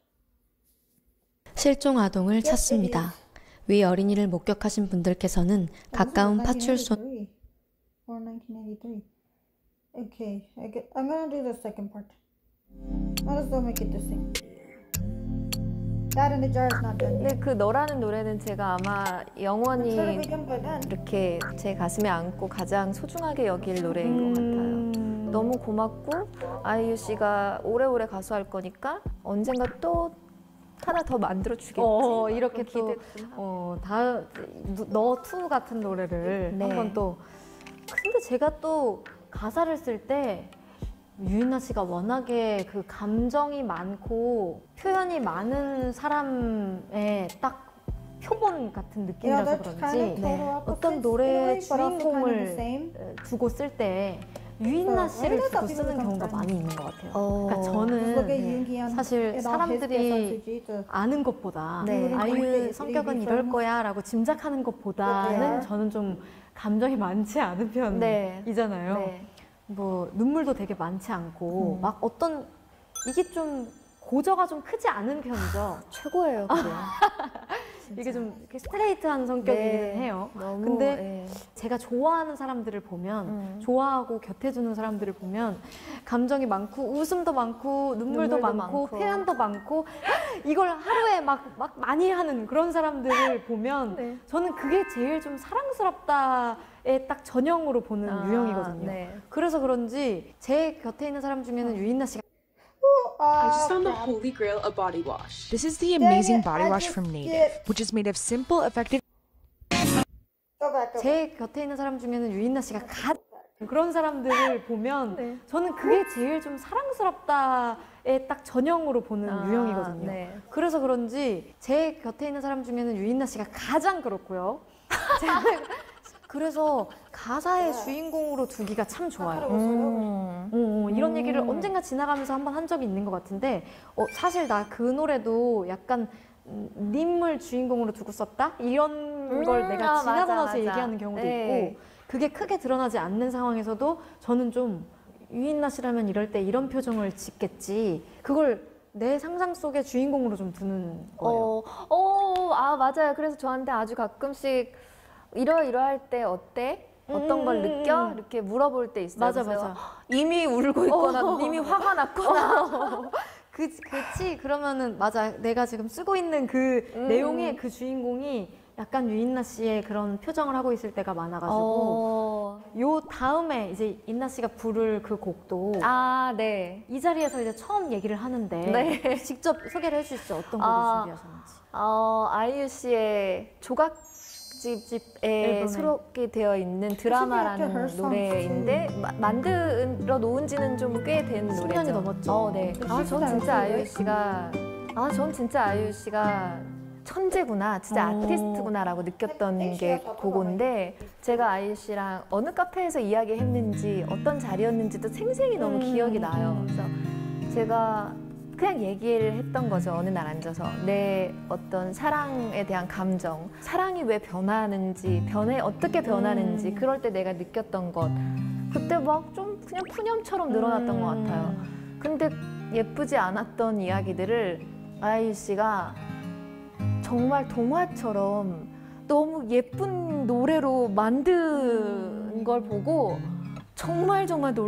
실종 아동을 찾습니다. 위 어린이를 목격하신 분들께서는 가까운 파출소 Or 1983. Okay, I'm gonna do the second part. Might as well make it the same. That in the jar is not done yet. 근데 그 너라는 노래는 제가 아마 영원히 Sort of begin by then. 이렇게 제 가슴에 안고 가장 소중하게 여길 노래인 것 같아요. 너무 고맙고 아이유 씨가 오래오래 가수할 거니까 언젠가 또 하나 더 만들어 주겠지. 이렇게 또 기대도 너투 같은 노래를 네. 한번 또. 근데 제가 또 가사를 쓸 때 유인나 씨가 워낙에 그 감정이 많고 표현이 많은 사람의 딱 표본 같은 Yeah, 느낌이라서 that's kind 그런지 of total opposites 어떤 in a 노래의 way, but also kind of the 주인공을 same. 두고 쓸 때 유인나 씨를 Where does 두고 that 쓰는 come 경우가 from? 많이 있는 것 같아요. 그러니까 Just look at 저는 Yoongi and 사실 all his 사람들이 SG. 아는 것보다 네. 아이유의 성격은 이럴 거야 라고 짐작하는 것보다는 네. 저는 좀 감정이 많지 않은 네. 편이잖아요. 네. 뭐 눈물도 되게 많지 않고 막 어떤 이게 좀 고저가 좀 크지 않은 편이죠. 최고예요. 그게. 이게 좀 이렇게 스트레이트한 성격이긴 네. 해요. 너무, 근데 네. 제가 좋아하는 사람들을 보면 좋아하고 곁에 두는 사람들을 보면 감정이 많고 웃음도 많고 눈물도 많고 표현도 많고 이걸 하루에 막 많이 하는 그런 사람들을 보면 네. 저는 그게 제일 좀 사랑스럽다의 딱 전형으로 보는 유형이거든요. 네. 그래서 그런지 제 곁에 있는 사람 중에는 유인나 씨가 I just found the holy grail of body wash. This is the amazing body wash from Native, which is made of simple, effective. Go back. 제 곁에 있는 사람 중에는 유인나 씨가 그런 사람들을 보면 저는 그게 제일 좀 사랑스럽다의 딱 전형으로 보는 유형이거든요. 네. 그래서 그런지 제 곁에 있는 사람 중에는 유인나 씨가 가장 그렇고요. 그래서 가사의 주인공으로 두기가 참 좋아요. 이런 얘기를 언젠가 지나가면서 한번 한 적이 있는 것 같은데 사실 나 그 노래도 약간 님을 주인공으로 두고 썼다? 이런 걸 내가 지나고 나서 얘기하는 경우도 있고 그게 크게 드러나지 않는 상황에서도 저는 좀 유인나 씨라면 이럴 때 이런 표정을 짓겠지. 그걸 내 상상 속의 주인공으로 좀 두는 거예요. 맞아요. 그래서 저한테 아주 가끔씩 이러이러할 때 어때? 어떤 걸 느껴? 이렇게 물어볼 때 있어요. 맞아, 그래서 맞아. 이미 울고 있거나 이미 화가 났거나 그치. 그러면은 맞아. 내가 지금 쓰고 있는 그 내용의 그 주인공이 약간 유인나 씨의 그런 표정을 하고 있을 때가 많아가지고 요 다음에 이제 인나 씨가 부를 그 곡도 네. 이 자리에서 이제 처음 얘기를 하는데 네. 직접 소개를 해주시죠. 어떤 곡을 준비하셨는지. 아이유 씨의 조각집에 앨범에. 수록이 되어 있는 드라마라는 노래인데 만들어 놓은 지는 좀 꽤 된 노래죠. 10년이 넘었죠. 네. 전 진짜 아이유 씨가 천재구나, 진짜 아티스트구나라고 느꼈던 게 그건데 제가 아이유 씨랑 어느 카페에서 이야기했는지 어떤 자리였는지도 생생히 너무 기억이 나요. 그래서 제가 그냥 얘기를 했던 거죠. 어느 날 앉아서 내 어떤 사랑에 대한 감정, 사랑이 왜 변하는지, 어떻게 변하는지 그럴 때 내가 느꼈던 것 그때 막 좀 그냥 푸념처럼 늘어났던 것 같아요. 근데 예쁘지 않았던 이야기들을 아이유 씨가 정말 동화처럼 너무 예쁜 노래로 만든 걸 보고 정말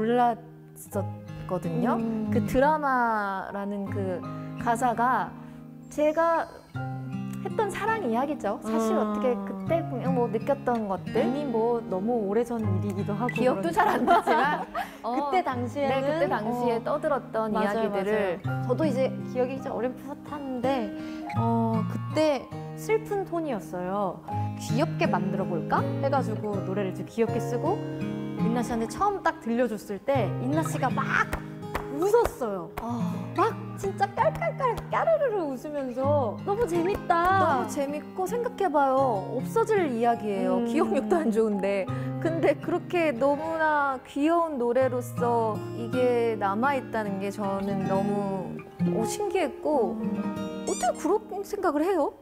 놀랐었거든요. 그 드라마라는 그 가사가 제가 했던 사랑 이야기죠. 사실 어떻게 그때 그냥 뭐 느꼈던 것들 이미 뭐 너무 오래전 일이기도 하고 기억도 잘 안 나지만 그때 당시에는 그때 당시에 떠들었던 이야기들을 맞아요. 저도 이제 기억이 좀 어렴풋한데 그때 슬픈 톤이었어요. 귀엽게 만들어 볼까 해가지고 노래를 좀 귀엽게 쓰고 인나 씨한테 처음 딱 들려줬을 때 인나 씨가 막 웃었어요. 막 진짜 깔깔깔 까르르르 웃으면서 너무 재밌다. 너무 재밌고 생각해봐요. 없어질 이야기예요. 기억력도 안 좋은데. 근데 그렇게 너무나 귀여운 노래로서 이게 남아있다는 게 저는 너무 신기했고 어떻게 그런 생각을 해요?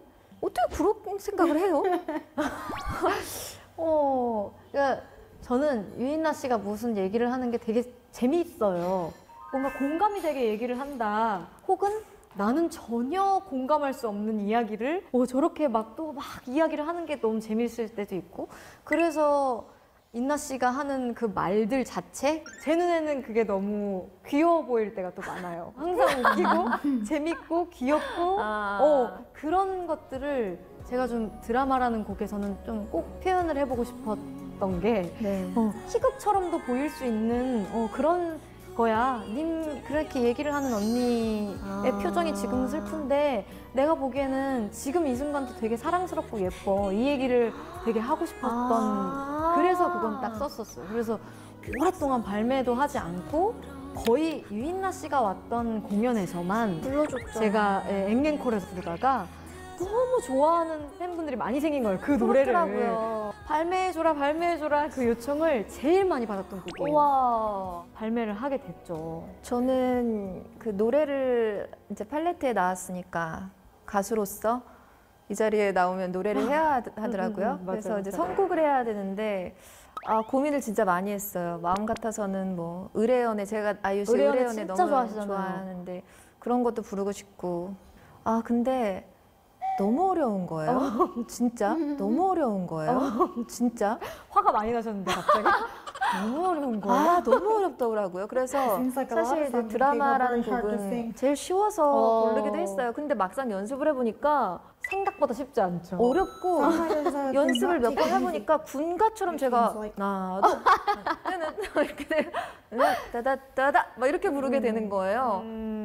그러니까 저는 유인나 씨가 무슨 얘기를 하는 게 되게 재미있어요. 뭔가 공감이 되게 얘기를 한다. 혹은 나는 전혀 공감할 수 없는 이야기를 저렇게 막 또 막 이야기를 하는 게 너무 재밌을 때도 있고 그래서 인나 씨가 하는 그 말들 자체 제 눈에는 그게 너무 귀여워 보일 때가 또 많아요. 항상 웃기고 재밌고 귀엽고 그런 것들을 제가 좀 드라마라는 곡에서는 좀 꼭 표현을 해보고 싶었던 게 희극처럼도 보일 수 있는 그런 거야. 님 그렇게 얘기를 하는 언니의 표정이 지금은 슬픈데 내가 보기에는 지금 이 순간도 되게 사랑스럽고 예뻐. 이 얘기를 되게 하고 싶었던 그래서 그건 딱 썼었어요. 그래서 오랫동안 발매도 하지 않고 거의 유인나 씨가 왔던 공연에서만 불러줬죠. 제가 앵앵콜에서 부르다가 너무 좋아하는 팬분들이 많이 생긴 거예요. 그 노래를. 그렇더라고요. 발매해줘라 발매해줘라 그 요청을 제일 많이 받았던 곡이에요. 와. 발매를 하게 됐죠. 저는 그 노래를 이제 팔레트에 나왔으니까 가수로서 이 자리에 나오면 노래를 해야 하더라고요. 그래서 맞아요, 이제 맞아요. 선곡을 해야 되는데 고민을 진짜 많이 했어요. 마음 같아서는 뭐 의뢰연애 제가 아이유 씨 의뢰연애 의뢰연애 진짜 너무 좋아하시잖아요. 좋아하는데 그런 것도 부르고 싶고 근데 너무 어려운 거예요. 진짜 너무 어려운 거예요. 진짜 화가 많이 나셨는데 갑자기 너무 어려운 거야. 너무 어렵더라고요. 그래서 Seems like a lot 사실 of 이제 songs 드라마라는 became very hard to 곡은 sing. 제일 쉬워서 부르기도 했어요. 근데 막상 연습을 해보니까 생각보다 쉽지 않죠. 어렵고 Songwriters 연습을 몇 번 take it easy. 해보니까 군가처럼 제가 나도 이렇게 따다따다 막 이렇게 부르게 되는 거예요.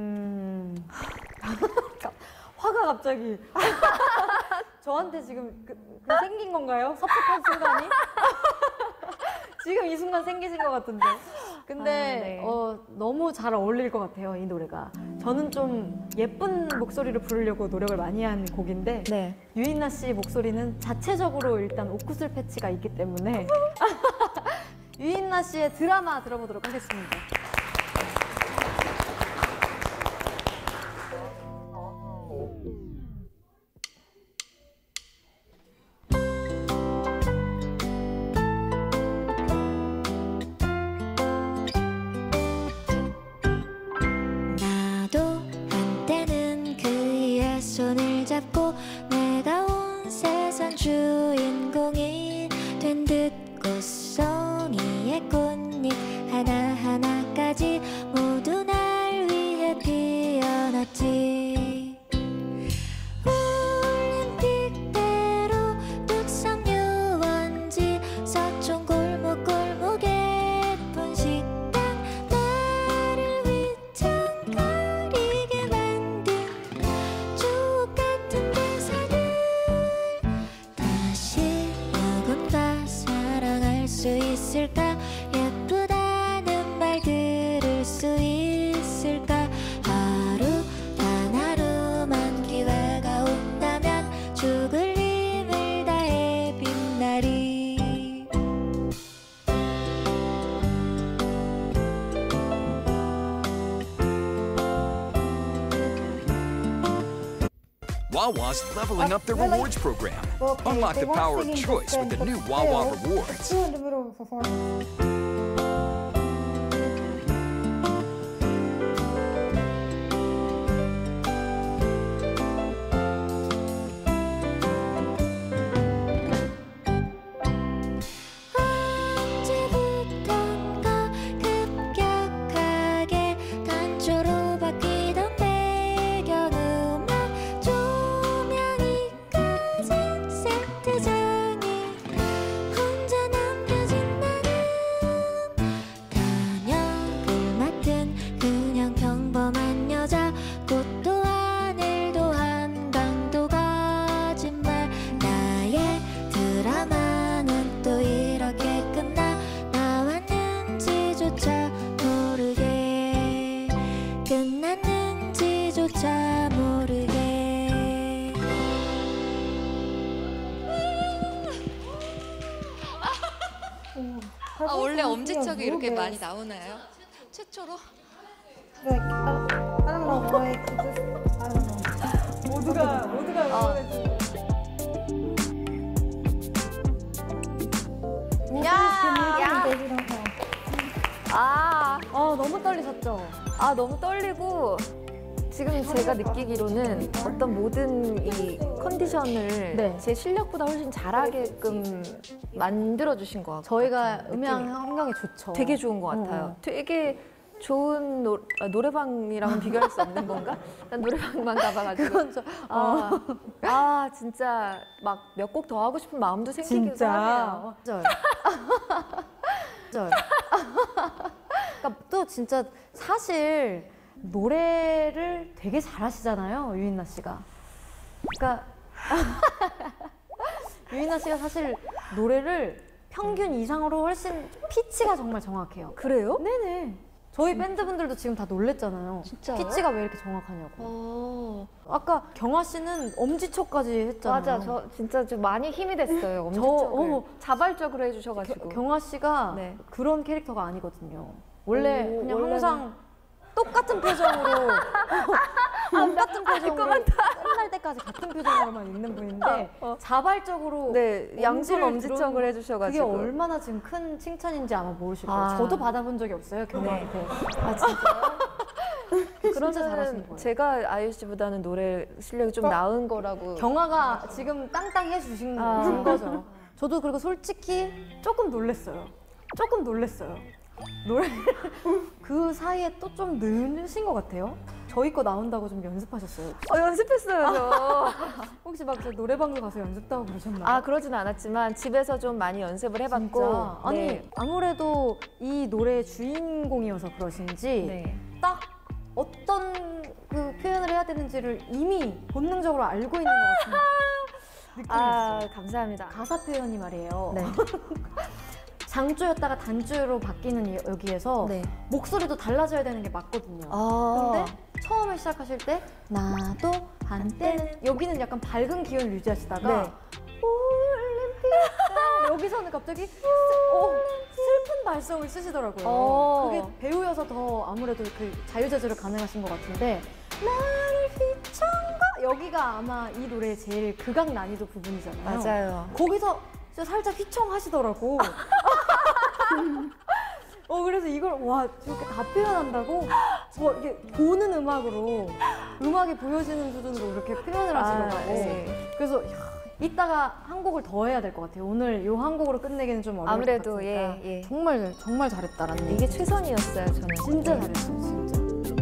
화가 갑자기 저한테 지금 그 생긴 건가요? 섭섭한 순간이? 지금 이 순간 생기신 것 같은데. 근데 네. 너무 잘 어울릴 것 같아요, 이 노래가. 저는 좀 예쁜 목소리로 부르려고 노력을 많이 한 곡인데 네. 유인나 씨 목소리는 자체적으로 일단 옥구슬 패치가 있기 때문에 유인나 씨의 드라마 들어보도록 하겠습니다. 나도 한때는 그의 손을 잡고 내가 온 세상 주인공이 된 듯 꽃송이의 꽃잎 하나하나까지 모두 날 위해 피어났지. 올림픽대로 뚝섬 유원지 서촌 골목 예쁜 식당 나를 위청거리게 만든 추억 같은 대사들 다시 누군가 사랑할 수 있을까 예쁘다는 말 들을 수 있을까 하루 단 하루만 기회가 온다면 죽을 힘을 다해 빛나리. Wawa's leveling up their Really? rewards program. Okay, Unlock they the weren't power of singing choice just with the then, new but Wawa still, Rewards. it's still in the middle of a performance. 언제부턴가 급격하게 단조로 바뀌던 배경음악 조명이 꺼진 세트장에 혼자 남겨진 나는 단역을 맡은 그냥 평범한 여자 꽃도 하늘도 한강도 거짓말 나의 드라마는 또 이렇게 끝나 나왔는지조차 모르게 끝났는지조차 모르게. 원래 엄지척이 이렇게 많이 나오나요? 최초로? Like, I don't know, like, it just, I don't know. 모두가 응원해주고. Maybe they don't know. 너무 떨리셨죠? 너무 떨리고 지금 제가 느끼기로는 어떤 모든 이 컨디션을 네. 제 실력보다 훨씬 잘하게끔 만들어주신 것 같아요. 저희가 음향 환경이 좋죠. 되게 좋은 것 같아요. 되게 좋은 노래방이랑은 비교할 수 없는 건가? 난 노래방만 가봐가지고. 그건 좀, 진짜 막 몇 곡 더 하고 싶은 마음도 생기기도 진짜. 하네요. 그러니까 또 진짜 사실 노래를 되게 잘하시잖아요, 유인나 씨가. 그러니까 유인나 씨가 사실 노래를 평균 이상으로 훨씬 피치가 정말 정확해요. 그래요? 네네. 저희 밴드분들도 지금 다 놀랬잖아요. 진짜요? 피치가 왜 이렇게 정확하냐고. 아까 경아 씨는 엄지척까지 했잖아요. 맞아, 저 진짜 좀 많이 힘이 됐어요. 엄지척을. 자발적으로 해주셔가지고. 경아 씨가 네. 그런 캐릭터가 아니거든요. 원래 그냥 원래는- 항상 똑같은 표정으로 똑같은 표정으로 끝날 때까지 같은 표정으로만 있는 분인데 자발적으로 양손 엄지척을 그게 해주셔가지고. 얼마나 지금 큰 칭찬인지 아마 모르실 거예요. 아. 저도 받아본 적이 없어요, 경아한테. 진짜요? 그런 데 잘하시는 거예요. 제가 아이유 씨보다는 노래 실력이 좀 나은 거라고. 경아가 지금 땅땅 해주신 거죠. 저도 그리고 솔직히 조금 놀랬어요. 노래 그 사이에 또 좀 늘으신 것 같아요. 저희 거 나온다고 좀 연습하셨어요? 연습했어요, 저. 혹시 막 저 노래방도 가서 연습도 하고 그러셨나요? 그러진 않았지만 집에서 좀 많이 연습을 해봤고. 진짜? 아니 네. 아무래도 이 노래의 주인공이어서 그러신지 네. 딱 어떤 그 표현을 해야 되는지를 이미 본능적으로 알고 있는 것 같은 느낌이었어요. 감사합니다. 가사 표현이 말이에요. 네. 장조였다가 단조로 바뀌는 여기에서 네. 목소리도 달라져야 되는 게 맞거든요. 근데 처음에 시작하실 때 나도 한때는 여기는 약간 밝은 기운을 유지하시다가 네. 올림픽 여기서는 갑자기 슬픈 발성을 쓰시더라고요. 그게 배우여서 더 아무래도 그 자유자재로 가능하신 것 같은데 나를 휘청가 여기가 아마 이 노래의 제일 극악 난이도 부분이잖아요. 맞아요. 거기서 진짜 살짝 휘청하시더라고. 그래서 이걸 저렇게 다 표현한다고 이렇게 보는 음악으로 음악이 보여지는 수준으로 이렇게 표현을 하시더라고. 네. 그래서 이따가 한 곡을 더 해야 될 것 같아요. 오늘 이 한 곡으로 끝내기는 좀 어려울 아무래도, 것 같으니까 예. 정말 잘했다라는 이게 최선이었어요, 저는. 진짜 잘했어요, 진짜.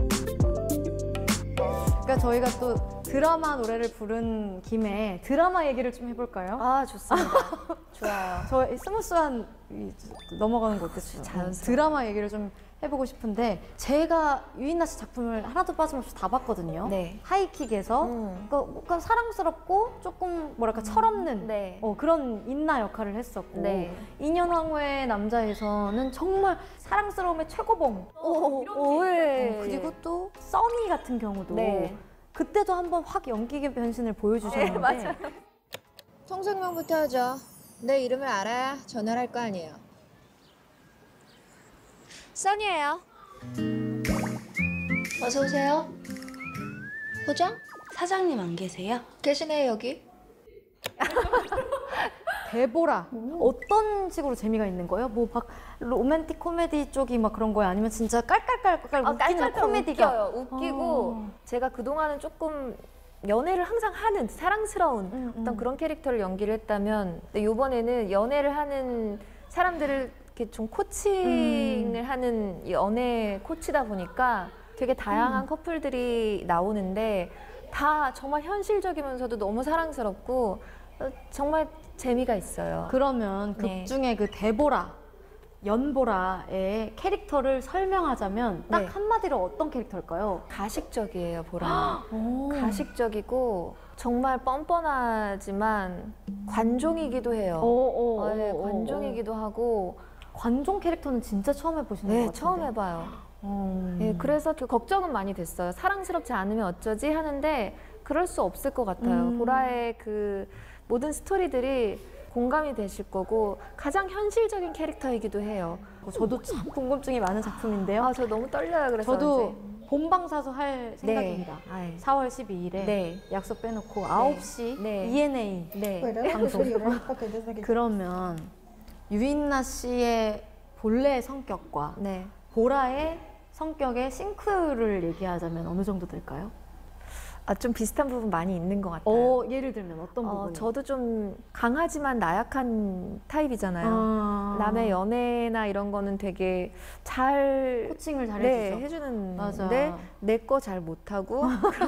그러니까 저희가 또 드라마 노래를 부른 김에 드라마 얘기를 좀 해볼까요? 좋습니다. 좋아요. 저 스무스한 넘어가는 거 어땠어요? 자연스러워. 드라마 얘기를 좀 해보고 싶은데 제가 유인나 씨 작품을 하나도 빠짐없이 다 봤거든요. 네. 하이킥에서 그러니까 사랑스럽고 조금 뭐랄까 철없는 네. 그런 인나 역할을 했었고 네. 인연왕후의 남자에서는 정말 사랑스러움의 최고봉 그리고 또 써니 같은 경우도 네. 그때도 한번 확 연기의 변신을 보여주셨는데 맞아요. 통성명부터 하죠. 내 이름을 알아야 전화를 할 거 아니에요. 써니예요. 어서 오세요. 호정? 사장님 안 계세요? 계시네요, 여기. 데보라 어떤 식으로 재미가 있는 거예요? 뭐 막 로맨틱 코미디 쪽이 막 그런 거예요? 아니면 진짜 깔깔깔깔 웃기는 코미디가 웃기고 제가 그동안은 조금 연애를 항상 하는 사랑스러운 어떤 그런 캐릭터를 연기를 했다면 이번에는 연애를 하는 사람들을 이렇게 좀 코칭을 하는 연애 코치다 보니까 되게 다양한 커플들이 나오는데 다 정말 현실적이면서도 너무 사랑스럽고 정말 재미가 있어요. 그러면 극 네. 중에 그 데보라 연보라의 캐릭터를 설명하자면 딱 네. 한마디로 어떤 캐릭터일까요? 가식적이에요, 보라는. 가식적이고 정말 뻔뻔하지만 관종이기도 해요. 네, 관종이기도 하고. 관종 캐릭터는 진짜 처음 해보시는 것 네, 같은데. 처음 해봐요. 네, 그래서 그 걱정은 많이 됐어요. 사랑스럽지 않으면 어쩌지 하는데 그럴 수 없을 것 같아요. 보라의 그 모든 스토리들이 공감이 되실 거고 가장 현실적인 캐릭터이기도 해요. 저도 참 궁금증이 많은 작품인데요. 저 너무 떨려요. 그래서 저도 본방사수 할 생각입니다. 네. 4월 12일에 네. 약속 빼놓고 9시 네. ENA 네. 방송. Okay, just make it. 그러면 유인나 씨의 본래의 성격과 네. 보라의 성격의 싱크를 얘기하자면 어느 정도 될까요? 좀 비슷한 부분 많이 있는 것 같아요. 예를 들면 어떤 부분이? 저도 좀 강하지만 나약한 타입이잖아요. 남의 연애나 이런 거는 되게 잘 코칭을 잘 해주죠. 해주는데 내 거 잘 못하고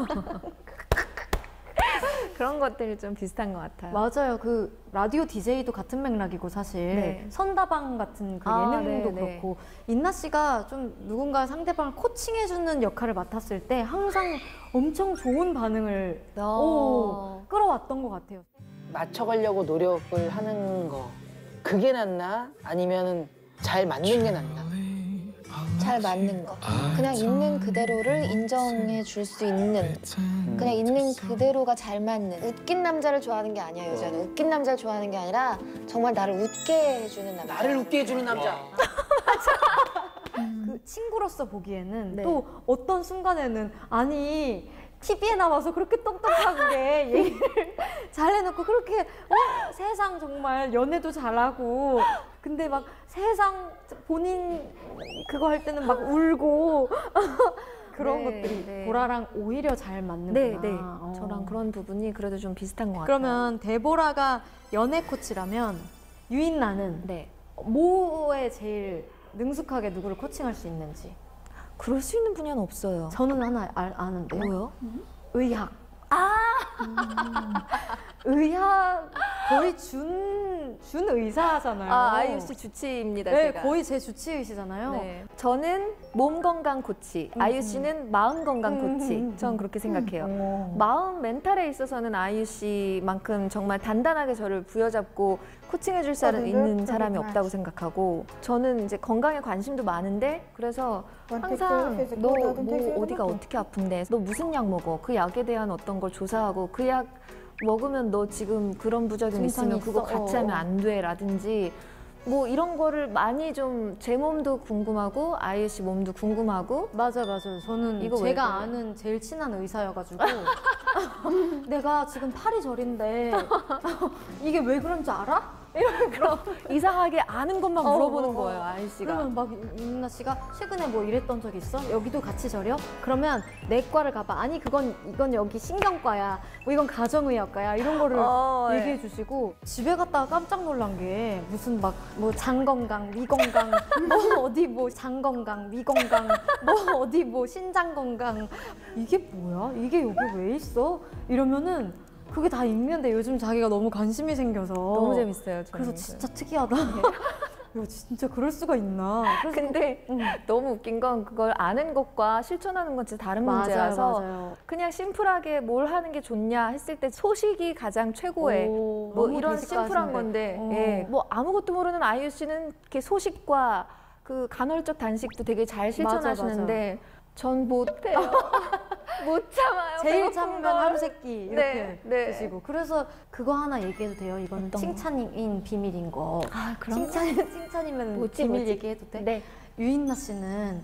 그런 것들이 좀 비슷한 것 같아요. 맞아요. 그 라디오 DJ도 같은 맥락이고 사실 선다방 같은 그 예능도 그렇고 인나 씨가 좀 누군가 상대방을 코칭해주는 역할을 맡았을 때 항상 엄청 좋은 반응을 끌어왔던 것 같아요. 맞춰가려고 노력을 하는 거 그게 낫나? 아니면 잘 맞는 게 낫나? 잘 맞는 거. 그냥 있는 그대로를 인정해 줄 수 있는, 그냥 있는 그대로가 잘 맞는. 웃긴 남자를 좋아하는 게 아니야, 여자는. 웃긴 남자를 좋아하는 게 아니라 정말 나를 웃게 해주는 남자. 나를 웃게 해주는 남자. 그 친구로서 보기에는 또 어떤 순간에는 아니 TV에 나와서 그렇게 똑똑하게 얘기를 잘 해놓고 그렇게 세상 정말 연애도 잘하고 근데 막 세상 본인 그거 할 때는 막 울고 그런 것들이 보라랑 오히려 잘 맞는구나. 저랑 그런 부분이 그래도 좀 비슷한 것 같아요. 그러면 데보라가 연애 코치라면 유인나는 뭐에 제일 능숙하게 누구를 코칭할 수 있는지? 그럴 수 있는 분야는 없어요. 저는 하나 아는데요. 뭐요? 의학. 의학 거의 준 의사잖아요. 아이유씨 주치입니다. 네, 제가. 거의 제 주치의시잖아요. 네. 저는 몸 건강 코치, 아이유 씨는 마음 건강 코치. 전 그렇게 생각해요. 마음 멘탈에 있어서는 아이유 씨만큼 정말 단단하게 저를 부여잡고 코칭해 줄 사람 있는 사람이 없다고 생각하고 저는 이제 건강에 관심도 많은데 그래서 항상 너 뭐 어디가 어떻게 아픈데 너 무슨 약 먹어 그 약에 대한 어떤 걸 조사하고 그 약 먹으면 너 지금 그런 부작용 있으면 그거 같이 하면 안 돼 라든지 뭐 이런 거를 많이 좀 제 몸도 궁금하고 아이유 씨 몸도 궁금하고 맞아요. 저는 이거 제가 아는 제일 친한 의사여가지고 내가 지금 팔이 저린데 이게 왜 그런 줄 알아? 이런 이상하게 아는 것만 물어보는 거예요, 아이유 씨가. 그러면 막 윤나 씨가 최근에 뭐 이랬던 적 있어? 여기도 같이 저려? 그러면 내과를 가봐. 아니 이건 여기 신경과야. 뭐 이건 가정의학과야. 이런 거를 얘기해 주시고 집에 갔다가 깜짝 놀란 게 무슨 막 뭐 장 건강, 위 건강, 뭐 어디 뭐 장 건강, 위 건강, 뭐 어디 뭐 신장 건강 이게 뭐야? 이게 여기 왜 있어? 이러면은 그게 다 읽는데 요즘 자기가 너무 관심이 생겨서 너무 재밌어요. 그래서 진짜 특이하다. 이거 진짜 그럴 수가 있나? 근데 너무 웃긴 건 그걸 아는 것과 실천하는 건 진짜 다른 문제라서 맞아요. 그냥 심플하게 뭘 하는 게 좋냐 했을 때 소식이 가장 최고의 뭐 이런 심플한 건데 뭐 아무것도 모르는 아이유 씨는 이렇게 소식과 그 간헐적 단식도 되게 잘 실천하시는데 전 못해요. 못 참아요. 제일 참는 건 하루 세끼 이렇게 드시고. 그래서 그거 하나 얘기해도 돼요? 이건 칭찬인 비밀인 거. 그럼? 칭찬이면 비밀 얘기해도 돼? 네. 유인나 씨는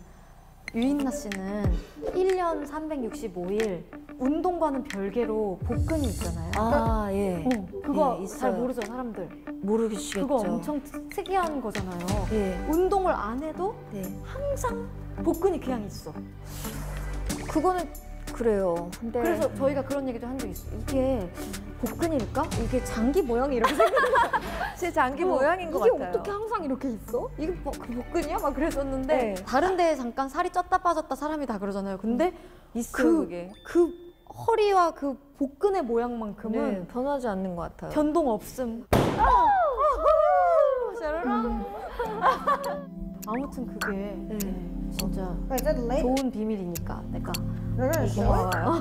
1년 365일 운동과는 별개로 복근이 있잖아요. 예. 그거 있어요. 잘 모르죠, 사람들. 모르시겠죠. 그거 엄청 특이한 거잖아요. 예. 운동을 안 해도 항상 복근이 그냥 있어. 그거는 그래요. 근데 그래서 저희가 그런 얘기도 한 적이 있어요. 이게 복근일까? 이게 장기 모양이 이렇게 생겼나? 제 장기 모양인 것 이게 같아요. 어떻게 항상 이렇게 있어? 이게 그 복근이야? 막 그랬었는데 다른 데에 잠깐 살이 쪘다 빠졌다 사람이 다 그러잖아요. 근데 있어요, 그게. 그 허리와 그 복근의 모양만큼은 변하지 않는 것 같아요. 변동 없음. 아무튼 그게 진짜 좋은 비밀이니까 내가 고마워요.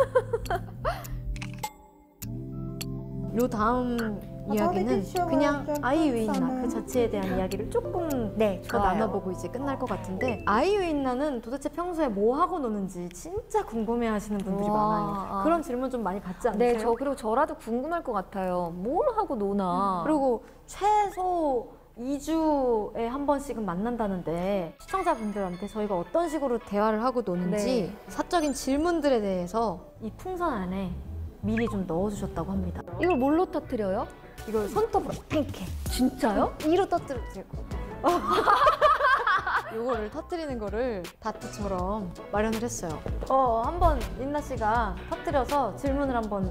요 다음 이야기는 그냥 아이유 인나 그 자체에 대한 이야기를 조금 더 나눠보고 이제 끝날 것 같은데 아이유 인나는 도대체 평소에 뭐 하고 노는지 진짜 궁금해하시는 분들이 많아요. 그런 질문 좀 많이 받지 않으세요? 네, 그리고 저라도 궁금할 것 같아요. 뭘 하고 노나. 그리고 최소 2주에 한 번씩은 만난다는데 시청자분들한테 저희가 어떤 식으로 대화를 하고 노는지 사적인 질문들에 대해서 이 풍선 안에 미리 좀 넣어주셨다고 합니다. 이걸 뭘로 터뜨려요? 이걸 손톱으로 이렇게. 진짜요? 이로 터뜨려주고. 요거를 터뜨리는 거를 다트처럼 마련을 했어요. 한번 인나 씨가 터뜨려서 질문을 한번.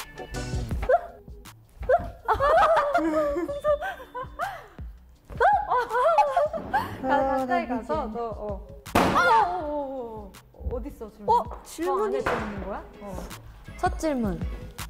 가까이 가서 너 어딨어 질문? 질문이 저 안에 있는 거야? 첫 질문.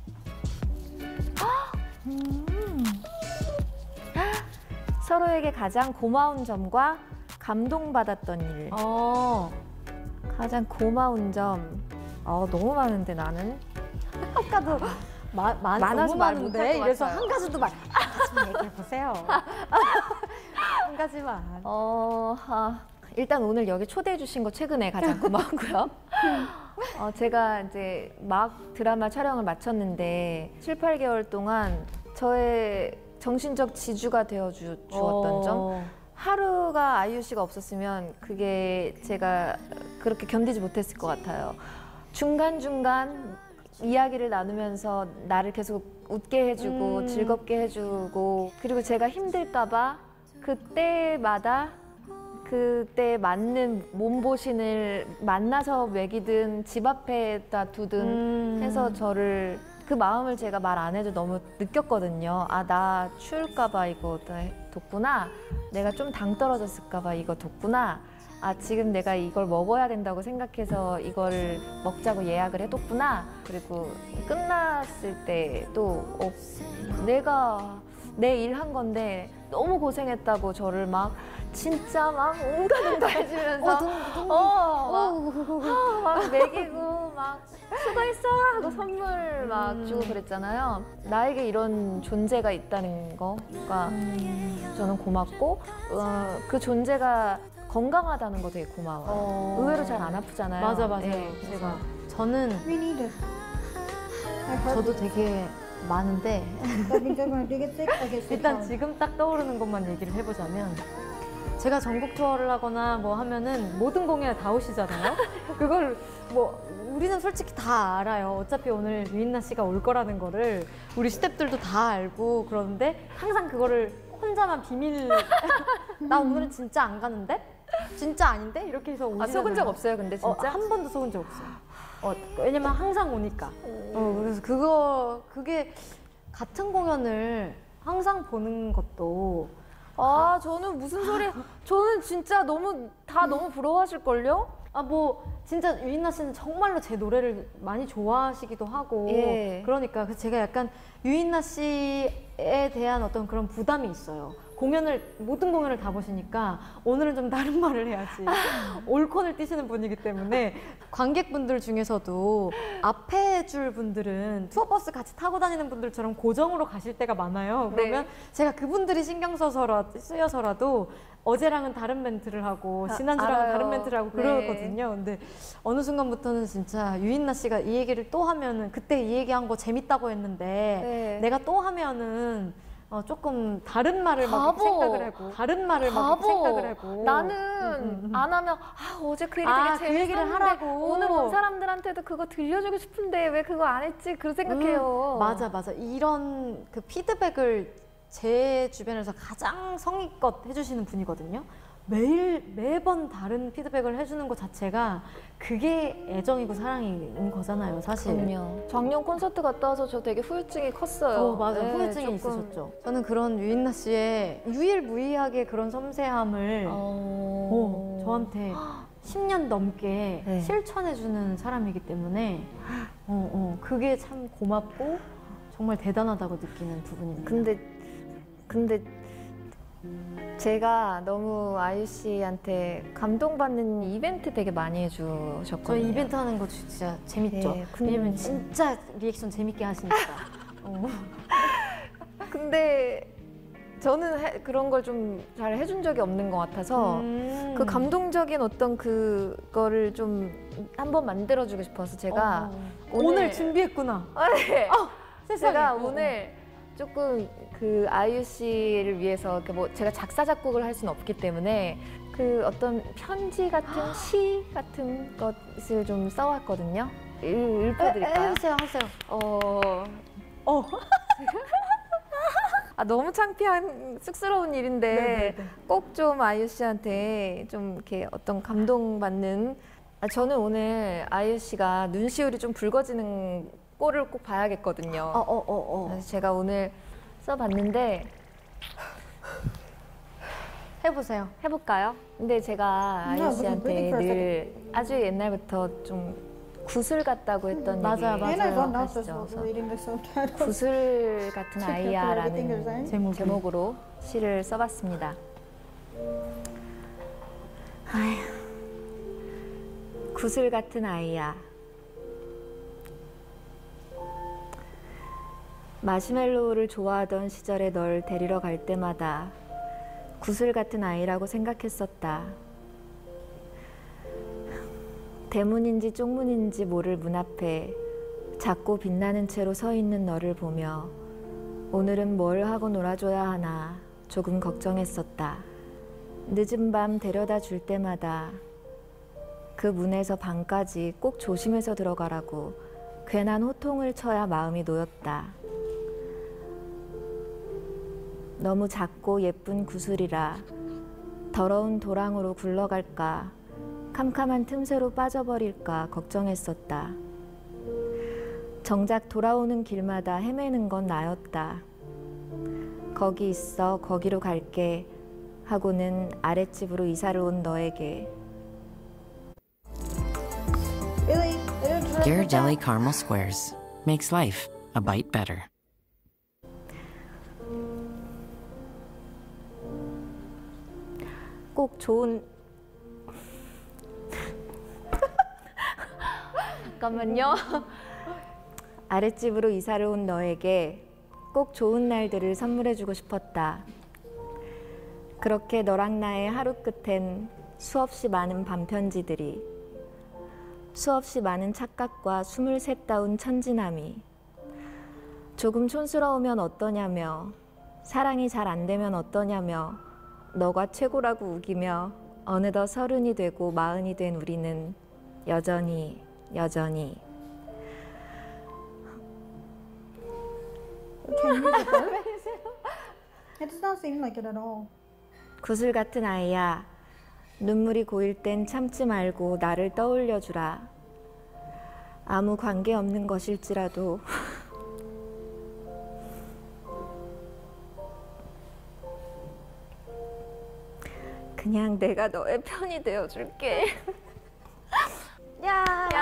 서로에게 가장 고마운 점과 감동받았던 일. 가장 고마운 점. 너무 많은데 나는. 아까도 많아서 너무 말 많은데 못할 것 이래서 같아요. 한 가지도 말. 하지만 얘기해 보세요. 한 가지만. 일단 오늘 여기 초대해 주신 거 최근에 가장 고마웠고요. 제가 이제 막 드라마 촬영을 마쳤는데 7, 8개월 동안 저의 정신적 지주가 되어 주었던 점. 하루가 아이유 씨가 없었으면 그게 제가 그렇게 견디지 못했을 것 같아요. 중간중간 이야기를 나누면서 나를 계속 웃게 해주고 즐겁게 해주고, 그리고 제가 힘들까 봐 그때마다 그때 맞는 몸보신을 만나서 먹이든 집 앞에다 두든 해서 저를, 그 마음을 제가 말 안 해도 너무 느꼈거든요. 나 추울까 봐 이거 뒀구나. 내가 좀 당 떨어졌을까 봐 이거 뒀구나. 지금 내가 이걸 먹어야 된다고 생각해서 이거를 먹자고 예약을 해뒀구나. 그리고 끝났을 때 또 내가 내 일 한 건데 너무 고생했다고 저를 막 진짜 막 온갖 운다 해주면서 막 먹이고 막 수고했어 하고 선물 막 주고 그랬잖아요. 나에게 이런 존재가 있다는 거가 저는 고맙고, 그 존재가 건강하다는 거 되게 고마워요. 의외로 잘 안 아프잖아요. 맞아요. 네, 저는 저도 되게 많은데 일단 지금 딱 떠오르는 것만 얘기를 해보자면, 제가 전국 투어를 하거나 뭐 하면은 모든 공연에 다 오시잖아요. 그걸 뭐 우리는 솔직히 다 알아요. 어차피 오늘 유인나 씨가 올 거라는 거를 우리 스태프들도 다 알고, 그러는데 항상 그거를 혼자만 비밀. 나 오늘은 진짜 안 가는데? 진짜 아닌데? 이렇게 해서 오시잖아요. 속은 적 없어요, 근데 진짜? 한 번도 속은 적 없어요. 왜냐면 항상 오니까. 그래서 그게 같은 공연을 항상 보는 것도. 저는 무슨 소리, 저는 진짜 다 너무 부러워하실걸요? 뭐 진짜 유인나 씨는 정말로 제 노래를 많이 좋아하시기도 하고, 그러니까 제가 약간 유인나 씨에 대한 어떤 그런 부담이 있어요. 모든 공연을 다 보시니까 오늘은 좀 다른 말을 해야지. 올콘을 뛰시는 분이기 때문에 관객분들 중에서도 앞에 줄 분들은 투어버스 같이 타고 다니는 분들처럼 고정으로 가실 때가 많아요. 그러면 제가 그분들이 신경 쓰여서라도 어제랑은 다른 멘트를 하고 지난주랑은 다른 멘트를 하고 그러거든요. 근데 어느 순간부터는 진짜 유인나 씨가 이 얘기를 또 하면은, 그때 이 얘기한 거 재밌다고 했는데 내가 또 하면은 조금 다른 말을 막 생각을 하고, 나는 안 하면 어제 그 얘기 되게 그 얘기를 하라고. 오늘 온 사람들한테도 그거 들려주고 싶은데 왜 그거 안 했지? 그 생각해요. 맞아. 이런 그 피드백을 제 주변에서 가장 성의껏 해주시는 분이거든요. 매번 다른 피드백을 해주는 것 자체가 그게 애정이고 사랑인 거잖아요, 사실. 그럼요. 작년 콘서트 갔다 와서 저 되게 후유증이 컸어요. 맞아요. 후유증이 있으셨죠. 저는 그런 유인나 씨의 유일무이하게 그런 섬세함을 저한테 10년 넘게 실천해주는 사람이기 때문에 그게 참 고맙고 정말 대단하다고 느끼는 부분입니다. 근데 제가 너무 아이유 씨한테 감동받는 이벤트 되게 많이 해주셨거든요. 저희 이벤트 하는 거 진짜 재밌죠? 왜냐면 진짜 리액션 재밌게 하시니까. 근데 저는 그런 걸 좀 잘 해준 적이 없는 것 같아서 그 감동적인 어떤 그거를 좀 한번 만들어주고 싶어서 제가 오늘 준비했구나. 제가 오늘 조금 그 아이유 씨를 위해서 뭐 제가 작사 작곡을 할 수는 없기 때문에 그 어떤 편지 같은 시 같은 것을 좀 써왔거든요. 읽어드릴까요? 하세요. 너무 창피한 쑥스러운 일인데 꼭 좀 아이유 씨한테 좀 이렇게 어떤 감동받는 저는 오늘 아이유 씨가 눈시울이 좀 붉어지는 꼴을 꼭 봐야겠거든요. 그래서 제가 오늘 써봤는데 해보세요. 해볼까요? 근데 제가 아이유 씨한테 늘 아주 옛날부터 좀 구슬 같다고 했던 맞아요. 아시죠? 구슬 같은 아이야라는 제목으로 시를 써봤습니다. 구슬 같은 아이야. 마시멜로우를 좋아하던 시절에 널 데리러 갈 때마다 구슬 같은 아이라고 생각했었다. 대문인지 쪽문인지 모를 문 앞에 작고 빛나는 채로 서 있는 너를 보며 오늘은 뭘 하고 놀아줘야 하나 조금 걱정했었다. 늦은 밤 데려다 줄 때마다 그 문에서 방까지 꼭 조심해서 들어가라고 괜한 호통을 쳐야 마음이 놓였다. 너무 작고 예쁜 구슬이라 더러운 도랑으로 굴러갈까 캄캄한 틈새로 빠져버릴까 걱정했었다. 정작 돌아오는 길마다 헤매는 건 나였다. 거기 있어 거기로 갈게 하고는 아랫집으로 이사를 온 너에게 Ghirardelli caramel squares makes life a bite better. 꼭 좋은 잠깐만요. 아랫집으로 이사를 온 너에게 꼭 좋은 날들을 선물해주고 싶었다. 그렇게 너랑 나의 하루 끝엔 수없이 많은 밤편지들이 수없이 많은 착각과 23다운 천진함이 조금 촌스러우면 어떠냐며 사랑이 잘 안 되면 어떠냐며 너가 최고라고 우기며 어느덧 30이 되고 40이 된 우리는 여전히 It does not seem like it at all. 구슬 같은 아이야. 눈물이 고일 땐 참지 말고 나를 떠올려 주라. 아무 관계 없는 것일지라도 그냥 내가 너의 편이 되어 줄게. 야.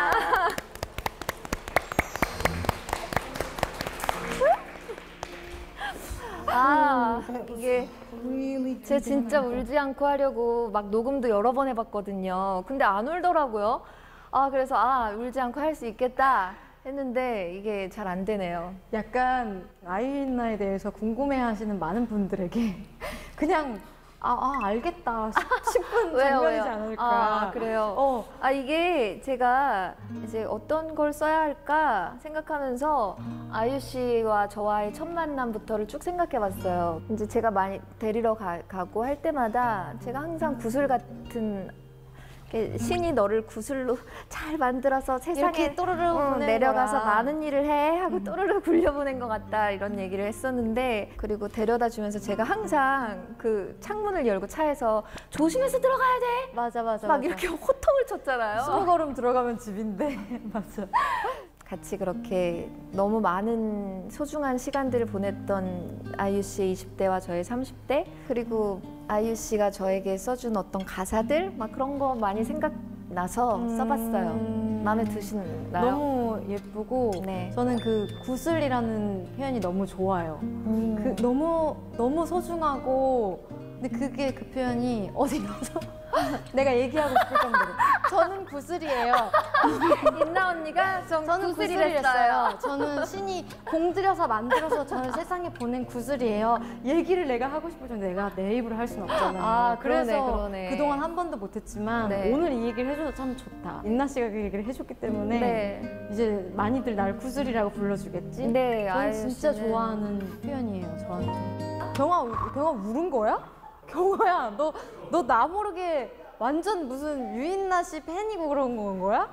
이게 제가 진짜 울지 않고 하려고 막 녹음도 여러 번 해봤거든요. 근데 안 울더라고요. 그래서 울지 않고 할 수 있겠다 했는데 이게 잘 안 되네요. 약간 아이유나에 대해서 궁금해하시는 많은 분들에게 그냥 알겠다 싶은 장면이지 않을까. 그래요. 이게 제가 이제 어떤 걸 써야 할까 생각하면서 아이유 씨와 저와의 첫 만남부터를 쭉 생각해봤어요. 이제 제가 많이 데리러 가고 할 때마다 제가 항상 구슬 같은 신이 너를 구슬로 잘 만들어서 세상에 또르르 내려가서 많은 일을 해 하고 또르르 굴려보낸 것 같다 이런 얘기를 했었는데 그리고 데려다 주면서 제가 항상 그 창문을 열고 차에서 조심해서 들어가야 돼. 맞아. 막 이렇게 호통을 쳤잖아요. 20걸음 들어가면 집인데. 맞아. 같이 그렇게 너무 많은 소중한 시간들을 보냈던 아이유 씨의 20대와 저의 30대 그리고 아이유 씨가 저에게 써준 어떤 가사들 막 그런 거 많이 생각나서 써봤어요. 마음에 드시나요? 너무 예쁘고 저는 그 구슬이라는 표현이 너무 좋아요. 그 너무 소중하고 근데 그게 그 표현이 어디 가서 내가 얘기하고 싶을 정도로 저는 구슬이에요. 인나 언니가 저는 구슬이랬어요. 저는 신이 공들여서 만들어서 저는 세상에 보낸 구슬이에요. 얘기를 내가 하고 싶을 정도 내가 내 입으로 할 수는 없잖아요. 그래서 그러네. 그동안 한 번도 못했지만 오늘 이 얘기를 해줘서 참 좋다. 인나 씨가 그 얘기를 해줬기 때문에 이제 많이들 날 구슬이라고 불러주겠지. 저는 진짜 좋아하는 표현이에요. 저한테. 경아 울은 거야? 경아야, 너 나 모르게 완전 무슨 유인나 씨 팬이고 그런 건 거야?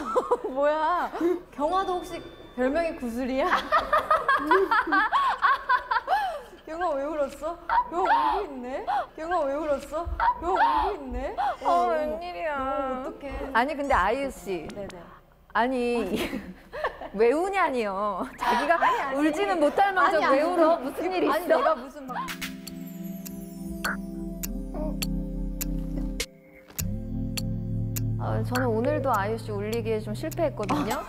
뭐야? 경아도 혹시 별명이 구슬이야? 경아 왜 울었어? 경아 울고 있네? 경아 왜 울었어? 경아 울고 있네? 웬일이야. 어떡해. 아니 근데 아이유 씨. 네네. 아니 왜 우냐니요. 자기가 울지는 못할 망정 왜 울어? 무슨 일 있어? 아니 내가 무슨 막 저는 오늘도 아이유 씨 울리기에 좀 실패했거든요.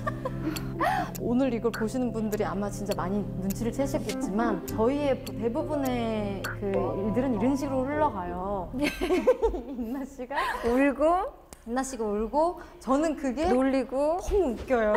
오늘 이걸 보시는 분들이 아마 진짜 많이 눈치를 채셨겠지만 저희의 대부분의 그 일들은 이런 식으로 흘러가요. 인나 씨가 울고 인나 씨가 울고 저는 그게 놀리고 너무 웃겨요.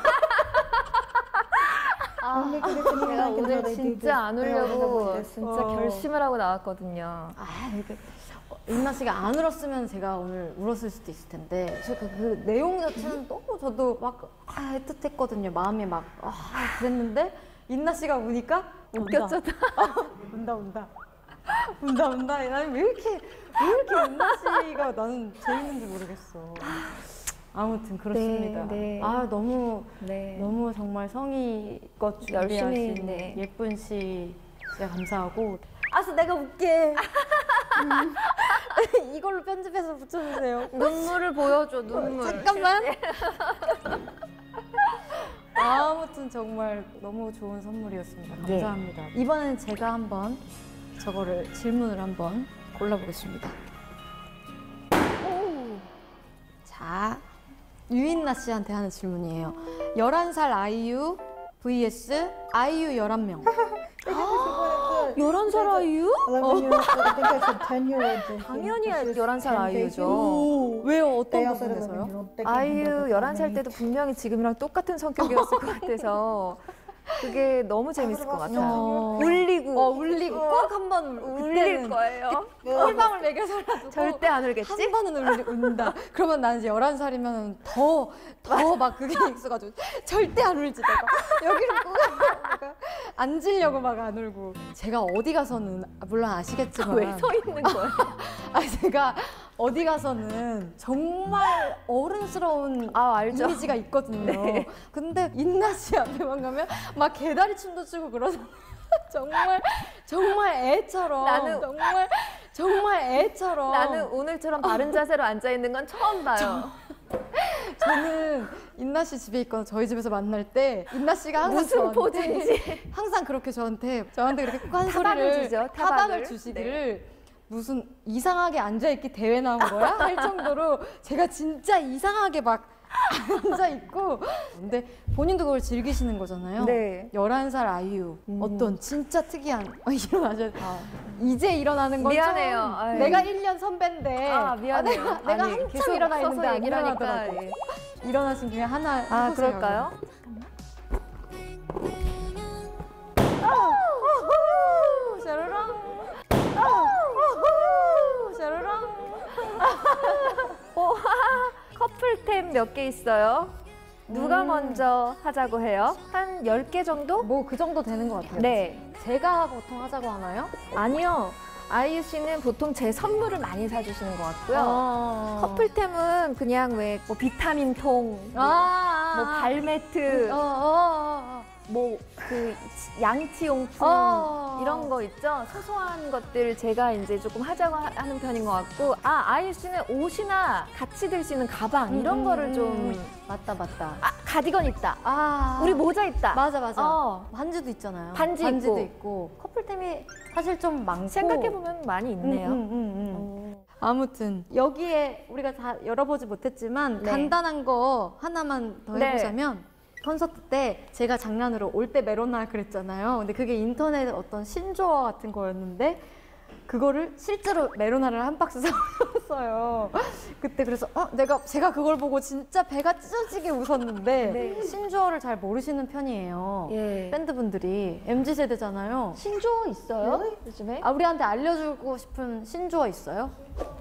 제가 오늘 진짜 안 울려고 진짜 결심을 하고 나왔거든요. 인나 씨가 안 울었으면 제가 오늘 울었을 수도 있을 텐데 그 내용 자체는 너무 저도 막 애틋했거든요. 마음이 막 그랬는데 인나 씨가 우니까 웃겼죠? 운다. 나는 왜 이렇게 인나 씨가 나는 재밌는지 모르겠어. 아무튼 그렇습니다. 네. 너무 정말 성의껏 열심히, 준비하신 예쁜 씨 진짜 감사하고. 알았어, 내가 웃게. 이걸로 편집해서 붙여주세요. 눈물을 보여줘, 눈물. 잠깐만. 아무튼 정말 너무 좋은 선물이었습니다. 감사합니다. 이번엔 제가 한번 저거를 질문을 한번 골라보겠습니다. 자, 유인나 씨한테 하는 질문이에요. 11살 아이유 vs 아이유 11명. 11살 아이유? 11 year, I think I said 10 year old. 당연히 11살 아이유죠. 왜요? 어떤 부분에서요? 아이유 11살 때도 분명히 지금이랑 똑같은 성격이었을 것 같아서 그게 너무 재밌을 것 같아요. 울리고 꼭 한 번 울릴 거예요. 꿀밤을 먹여서라도 절대 안 울겠지? 한 번은 운다. 그러면 나는 이제 11살이면 더 막 그게 익숙해가지고 절대 안 울지 내가. 여기를 꼭 내가 앉으려고 막 안 울고. 제가 어디 가서는 물론 아시겠지만 왜 서 있는 거예요? 제가 어디 가서는 정말 어른스러운 알죠. 이미지가 있거든요. 네. 근데 인나 씨 앞에만 가면 막 개다리 춤도 추고 그러잖아요. 정말 애처럼. 정말 애처럼. 나는 오늘처럼 바른 자세로 앉아 있는 건 처음 봐요. 저는 인나 씨 집에 있거나 저희 집에서 만날 때 인나 씨가 항상 무슨 포즈인지 항상 그렇게 저한테 그렇게 꼭 한 타박을 소리를 주죠, 타박을 주시기를 무슨 이상하게 앉아있기 대회 나온 거야? 할 정도로 제가 진짜 이상하게 막 앉아있고. 근데 본인도 그걸 즐기시는 거잖아요. 네. 11살 아이유 어떤 진짜 특이한 이제 일어나는 건 미안해요. 처음. 내가 1년 선배인데 미안해요. 내가 한참 일어나 있는데 안 얘기를 하니까 일어나더라고. 일어나신 중에 하나 해보세요. 그럴까요? 샤르랑 샤르랑 커플템 몇 개 있어요. 누가 먼저 하자고 해요? 한 10개 정도? 뭐 그 정도 되는 것 같아요. 네. 제가 보통 하자고 하나요? 아니요. 아이유 씨는 보통 제 선물을 많이 사주시는 것 같고요. 커플템은 그냥 왜 뭐 비타민통, 뭐 발매트, 뭐 그 양치용품 이런 거 있죠. 소소한 것들 제가 이제 조금 하자고 하는 편인 것 같고, 아이유 씨는 옷이나 같이 들 수 있는 가방 이런 거를 좀 맞다. 가디건 있다. 우리 모자 있다. 맞아. 반지도 있잖아요. 반지도 있고. 커플템이 사실 좀 많고. 생각해보면 많이 있네요. 아무튼 여기에 우리가 다 열어보지 못했지만 간단한 거 하나만 더 해보자면 콘서트 때 제가 장난으로 올 때 메로나 그랬잖아요. 근데 그게 인터넷 어떤 신조어 같은 거였는데 그거를 실제로 메로나를 한 박스 사왔어요. 그때 그래서 제가 그걸 보고 진짜 배가 찢어지게 웃었는데 신조어를 잘 모르시는 편이에요. 밴드분들이 MZ세대잖아요. 신조어 있어요? 요즘에? 우리한테 알려주고 싶은 신조어 있어요?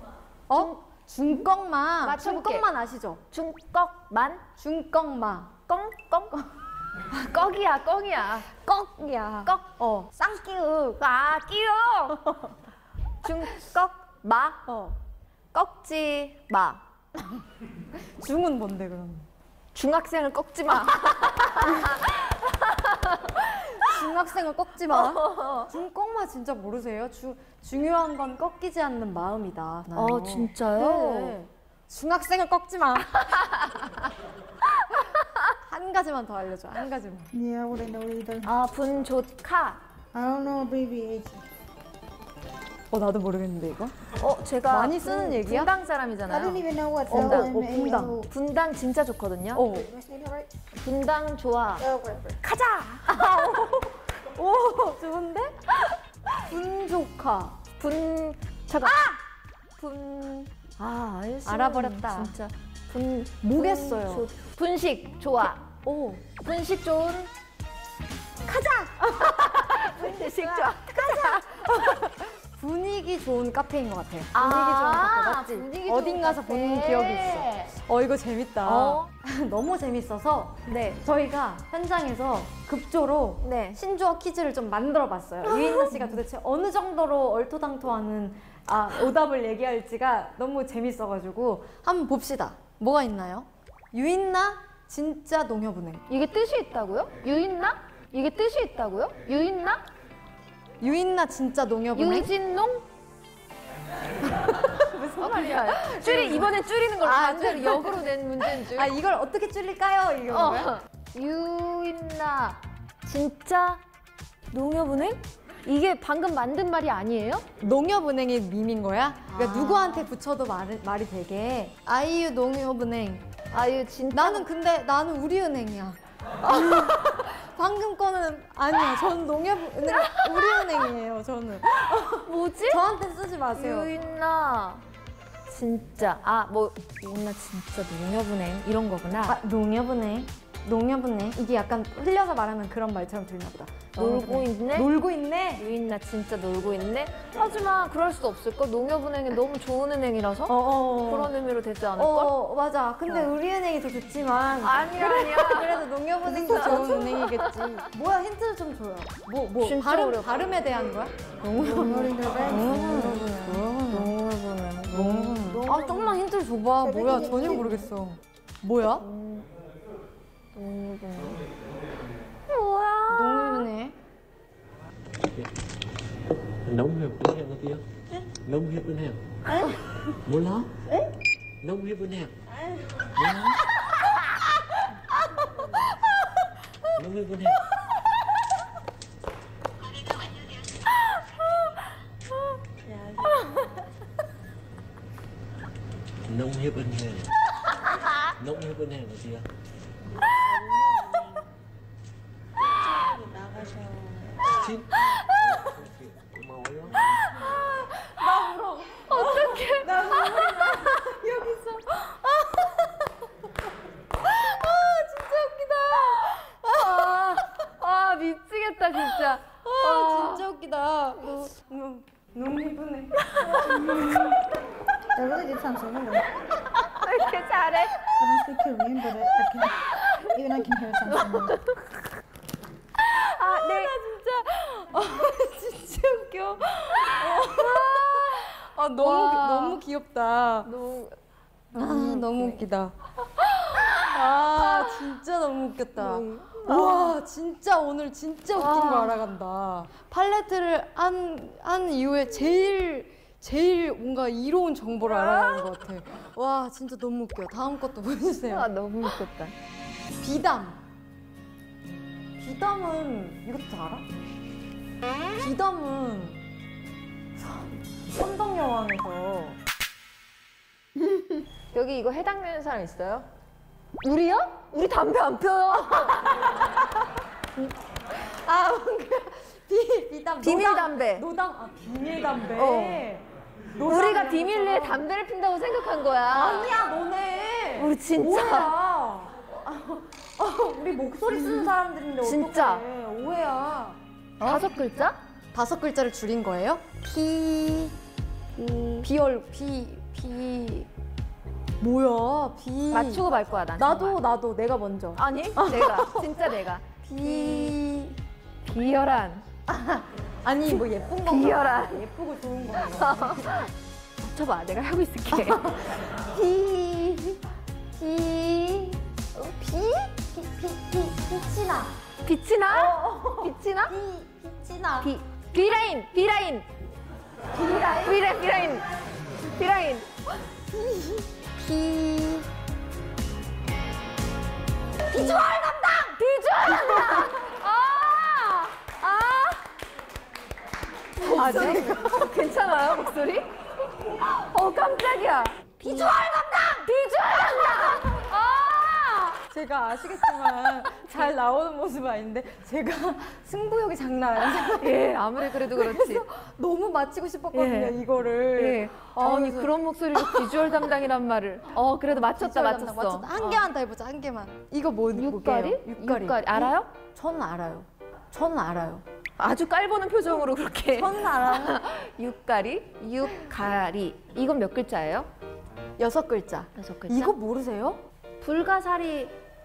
중꺽마. 맞춰볼게. 중꺽만 아시죠? 중꺽만? 중꺽마. 꽁꽁? 꺽이야. 꺽이야. 쌍끼읒. 끼우. 중꺽마. 꺾지 마. 중은 뭔데 그럼? 중학생을 꺾지 마. 중학생을 꺾지 마. 꺾마 진짜 모르세요? 중요한 건 꺾이지 않는 마음이다. 진짜요? 네. 중학생을 꺾지 마. 한 가지만 더 알려줘. 한 가지만. Yeah, I wouldn't know either. 분조카. I don't know abbreviation. 나도 모르겠는데 이거? 제가 많이 쓰는 얘기야? 분당 I 사람이잖아요. don't even know what 분당. 분당 진짜 좋거든요. 분당 좋아. 가자! 오, 좋은데? 분조카. 잠깐. 알아버렸다. 진짜. 뭐겠어요? 분식 좋아. 오. 분식 좋은. 가자! 분식 좋아. 분위기 좋은 카페인 것 같아. 분위기 아, 좋은 카페 맞지? 분위기 좋은 어딘 가서 카페. 본 기억이 있어. 이거 재밌다. 너무 재밌어서 저희가 현장에서 급조로 신조어 퀴즈를 좀 만들어봤어요. 유인나 씨가 도대체 어느 정도로 얼토당토하는 오답을 얘기할지가 너무 재밌어가지고 한번 봅시다. 뭐가 있나요? 유인나 진짜 농협은행. 이게 뜻이 있다고요? 유인나? 이게 뜻이 있다고요? 유인나? 유인나 진짜 농협은행? 유진농? 무슨 말이야? 이번엔 줄이는 걸로 반대로 역으로 낸 문제인 줄. 이걸 어떻게 줄일까요? 이게 뭐야? 유인나 진짜 농협은행? 이게 방금 만든 말이 아니에요? 농협은행이 밈인 거야? 그러니까 누구한테 붙여도 말이 되게. 아이유 농협은행. 아이유 진짜. 나는 우리은행이야. 방금 거는 아니야. 전 농협은행, 우리은행이에요. 저는. 뭐지? 저한테 쓰지 마세요. 유인나 진짜 유인나 진짜 농협은행 이런 거구나. 농협은행. 이게 약간 흘려서 말하면 그런 말처럼 들리나 보다. 놀고 있네? 놀고 있네? 유인나 진짜 놀고 있네? 하지만 그럴 수도 없을걸? 농협은행이 너무 좋은 은행이라서? 그런 의미로 되지 않을걸? 맞아. 근데 우리은행이 더 좋지만. 아니야. 그래도 농협은행도 좋은 은행이겠지. 뭐야, 힌트를 좀 줘요. 진짜 발음에 대한 거야? 농협은행. 조금만 힌트를 줘봐. 뭐야, 전혀 모르겠어. 뭐야? 농협은행. 농협은행 어디야? 농협은행. 몰라? 농협은행. 몰라? 농협은행. 농협은행. 농협은행 어디야? 고마워요. 나 울어. 어떡해. 나 눈물이 나. 여기서. 진짜 웃기다. 미치겠다 진짜. 진짜 웃기다. 너무 예쁘네. That really did sound so good. 왜 이렇게 잘해? I don't speak Korean, but I can hear it sound similar. 진짜 웃겨. 너무 귀엽다. 너무 웃기다. 진짜 너무 웃겼다. 와, 진짜 오늘 진짜 웃긴 거 알아간다. 팔레트를 한 이후에 제일 뭔가 이로운 정보를 알아가는 것 같아. 와, 진짜 너무 웃겨. 다음 것도 보여주세요. 너무 웃겼다. 비담은 이것도 알아? 비담은 선덕여왕에서 여기 이거 해당되는 사람 있어요? 우리요? 우리 담배 안 펴요. 비담 비밀 담배. 비밀 담배. 우리가 비밀리에 담배를 핀다고 생각한 거야. 아니야, 너네. 우리 진짜. 우리 목소리 쓰는 사람들인데 진짜. 어떡해. 오해야. 5글자? 5글자를 줄인 거예요? 뭐야? 맞추고 말 거야, 난. 나도 내가 먼저. 아니, 진짜 내가. 비열한. 아니, 뭐 예쁜 건가? 비열한. 예쁘고 좋은 건가? 맞춰봐, 내가 하고 있을게. 빛이 나. 빛이 나? 빛이 나? 빛이 나. 비라인. 비라인. 비주얼 담당. 목소리 괜찮아요 목소리? 깜짝이야. 비주얼 담당. 제가 아시겠지만 잘 나오는 모습은 아닌데 제가 승부욕이 장난 아니에요. 예, 아무리 그래도 그렇지. 너무 맞히고 싶었거든요, 예. 이거를. 예. 아니 그런 목소리로 비주얼 담당이란 말을. 그래도 맞췄어. 한 개만 더 해보자, 한 개만. 이거 육가리? 육가리. 알아요? 저는 알아요. 아주 깔보는 표정으로 그렇게. 저는 알아요. 육가리. 이건 몇 글자예요? 6글자. 이거 모르세요? 불가사리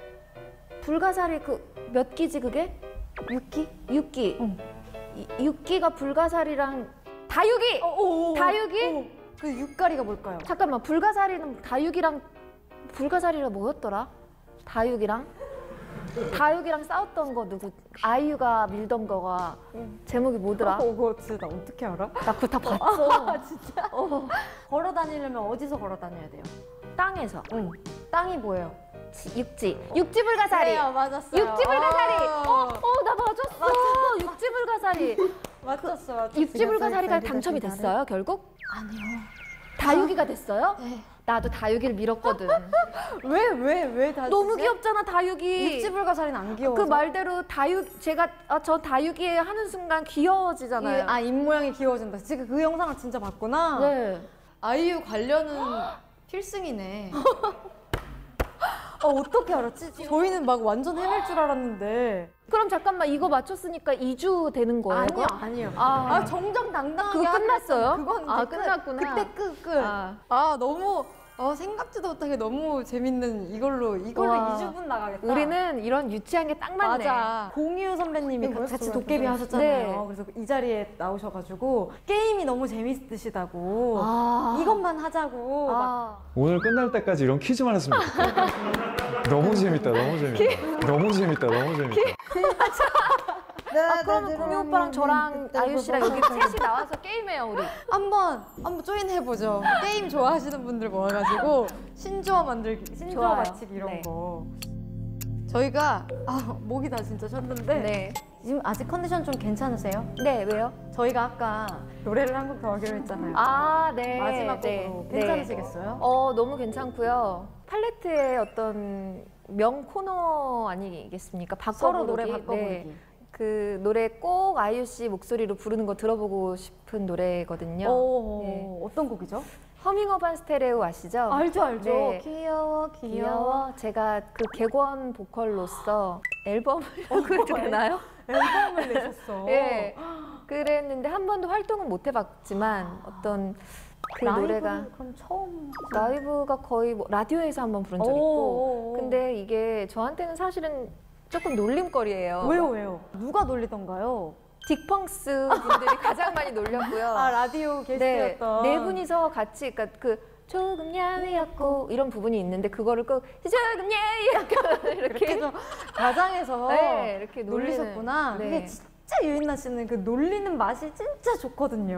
그 몇 기지 그게? 6기. 응. 6기가 불가사리랑 다육이. 다육이? 그 육가리가 뭘까요? 잠깐만, 불가사리는 다육이랑 뭐였더라? 다육이랑 싸웠던 거 누구? 아이유가 밀던 거가 제목이 뭐더라? 그거 진짜 나 어떻게 알아? 나 그거 다 봤어. 진짜? 걸어 다니려면 어디서 걸어 다녀야 돼요? 땅에서. 응. 땅이 뭐예요? 육지 불가사리. 네, 맞았어요. 육지 불가사리. 나 맞았어. 육지 불가사리. 맞췄어. 육지 불가사리가 당첨이 됐어요, 결국? 아니요. 다육이가 됐어요? 네. 나도 다육이를 밀었거든. 왜 다? 너무 귀엽잖아, 다육이. 육지 불가사리는 안 귀여워. 그 말대로 제가 저 다육이 하는 순간 귀여워지잖아요. 입 모양이 귀여워진다. 지금 그 영상을 진짜 봤구나. 네. 아이유 관련은 필승이네. 어떻게 알았지? 저희는 막 완전 헤맬 줄 알았는데. 그럼 잠깐만, 이거 맞췄으니까 2주 되는 거예요? 아니요. 정정당당하게. 그거 끝났어요? 그건 끝났구나. 그때 끝. 너무 생각지도 못하게 너무 재밌는 이걸로 2주분 나가겠다. 우리는 이런 유치한 게 딱 맞네. 맞아. 공유 선배님이 같이 도깨비 하셨잖아요. 네. 그래서 이 자리에 나오셔가지고 게임이 너무 재밌으시다고 이것만 하자고. 오늘 끝날 때까지 이런 퀴즈만 했으면 좋겠다. 너무 재밌다. 그러면 공유 오빠랑 저랑 아유 씨랑 여기 셋이 나와서 게임해요, 우리. 한번 조인 해보죠. 게임 좋아하시는 분들 모아가지고 신조어 만들기, 신조어 맞히기 이런 거. 저희가 목이 다 진짜 쉬었는데 지금 아직 컨디션 좀 괜찮으세요? 네, 왜요? 저희가 아까 노래를 한 곡 더 하기로 했잖아요. 네. 마지막 곡으로 괜찮으시겠어요? 너무 괜찮고요. 팔레트의 어떤 명 코너 아니겠습니까? 서로 노래 바꿔보기. 네. 그 노래 꼭 아이유 씨 목소리로 부르는 거 들어보고 싶은 노래거든요. 어떤 곡이죠? 허밍어반 스테레오 아시죠? 알죠. 네. 귀여워. 제가 그 객원 보컬로서 앨범을 그래도 되나요? 앨범을 내셨어. 네. 그랬는데 한 번도 활동은 못 해봤지만 어떤 그 노래가 그럼 처음 라이브가 거의 라디오에서 한번 부른 적 있고 근데 이게 저한테는 사실은 조금 놀림거리예요. 왜요? 누가 놀리던가요? 딕펑스 분들이 가장 많이 놀렸고요. 라디오 게스트였던. 네 분이서 같이, 그러니까 그 조금 야위었고 이런 부분이 있는데 그거를 꼭 조금 야위었고 이렇게 가장에서 이렇게 놀리셨구나. 네. 그게 진짜 유인나 씨는 그 놀리는 맛이 진짜 좋거든요.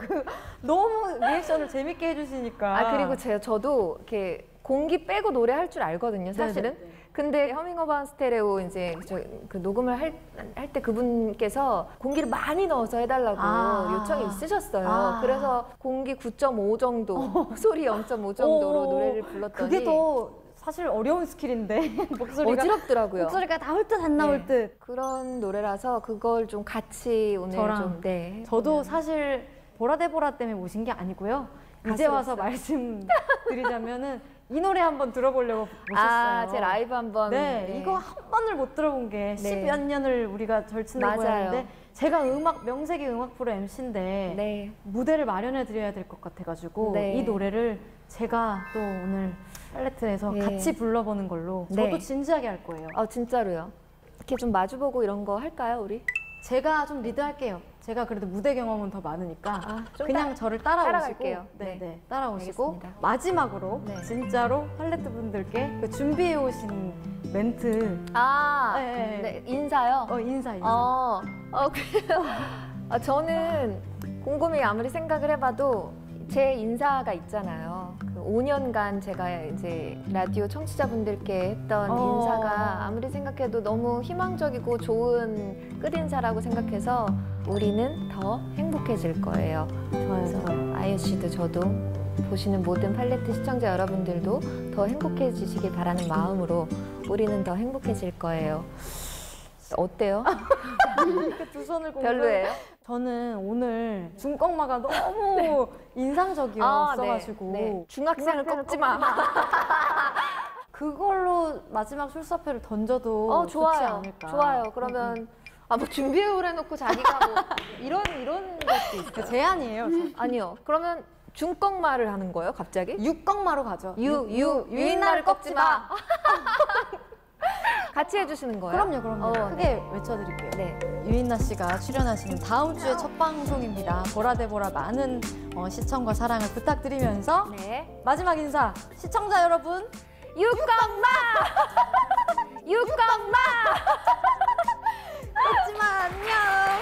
너무 리액션을 재밌게 해주시니까. 그리고 저도 이렇게 공기 빼고 노래할 줄 알거든요, 사실은. 네네. 근데 허밍어반 스테레오 이제 그 녹음을 할 때 그분께서 공기를 많이 넣어서 해달라고 요청이 있으셨어요. 그래서 공기 9.5 정도, 소리 0.5 정도로 노래를 불렀더니 그게 더 사실 어려운 스킬인데 목소리가 어지럽더라고요. 목소리가 나올 듯 안 나올 듯. 그런 노래라서 그걸 좀 같이 오늘 저랑 저도 사실 보라데보라 때문에 모신 게 아니고요. 이제 와서 말씀드리자면은 이 노래 한번 들어보려고 모셨어요. 제 라이브 한번. 네, 이거 한 번을 못 들어본 게 10몇 년을 우리가 절친을 보였는데 제가 명색이 음악 프로 MC인데 무대를 마련해 드려야 될 것 같아가지고 이 노래를 제가 또 오늘 팔레트에서 같이 불러보는 걸로 저도 진지하게 할 거예요. 진짜로요? 이렇게 좀 마주보고 이런 거 할까요, 우리? 제가 좀 리드할게요. 제가 그래도 무대 경험은 더 많으니까 그냥 저를 따라오시고 따라오시고 알겠습니다. 마지막으로 진짜로 팔레트 분들께 그 준비해 오신 멘트. 네, 인사요? 인사. 그래요. 저는 곰곰이 아무리 생각을 해봐도 제 인사가 있잖아요. 그 5년간 제가 이제 라디오 청취자분들께 했던 인사가 아무리 생각해도 너무 희망적이고 좋은 끝인사라고 생각해서 우리는 더 행복해질 거예요. 그래서 아이유 씨도 저도 보시는 모든 팔레트 시청자 여러분들도 더 행복해지시길 바라는 마음으로 우리는 더 행복해질 거예요. 어때요? 두 손을 별로예요? 저는 오늘 중꺾마가 너무 인상적이었어가지고 네. 중학생을 꺾지 마. 그걸로 마지막 출사표를 던져도 좋지 않을까. 좋아요. 그러면 뭐 준비해 오래놓고 자기가 뭐 이런 것도 있어요. 제안이에요. 아니요. 그러면 중꺾마를 하는 거예요, 갑자기? 육꺾마로 가죠. 유인나를 꺾지 마. 같이 해주시는 거예요? 그럼요. 크게 외쳐드릴게요. 네. 유인나 씨가 출연하시는 다음 주에 첫 방송입니다. 보라데보라 많은 시청과 사랑을 부탁드리면서 마지막 인사 시청자 여러분 육꺾마 꺾지 마 안녕.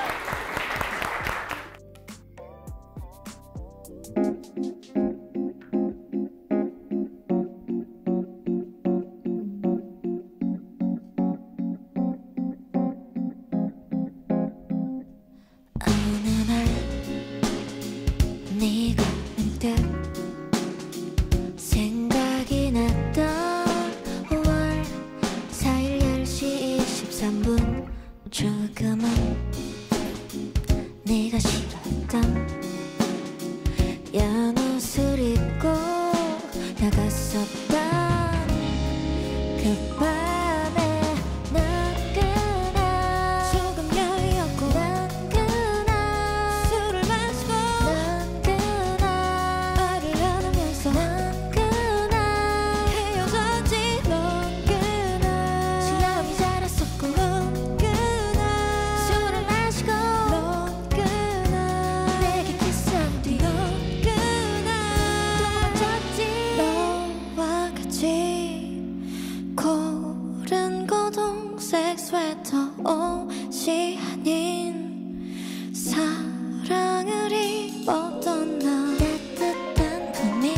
네가 문득 생각이 났던 5월 4일 10시 23분 조금은 네가 싫었던 연옷을 입고 나갔었던 그 밤에 난 그날 조금 여유였고 난 그날 술을 마시고 난 그날 말을 안으면서 난 그날 헤어졌지 넌 그날 수염이 자랐었고 넌 그날 술을 마시고 넌 그날 내게 키스한 뒤 넌 그날 도망쳤지 너와 같이 고른 고동색 스웨터 옷이 아닌 사랑을 입었던 나 따뜻한 품이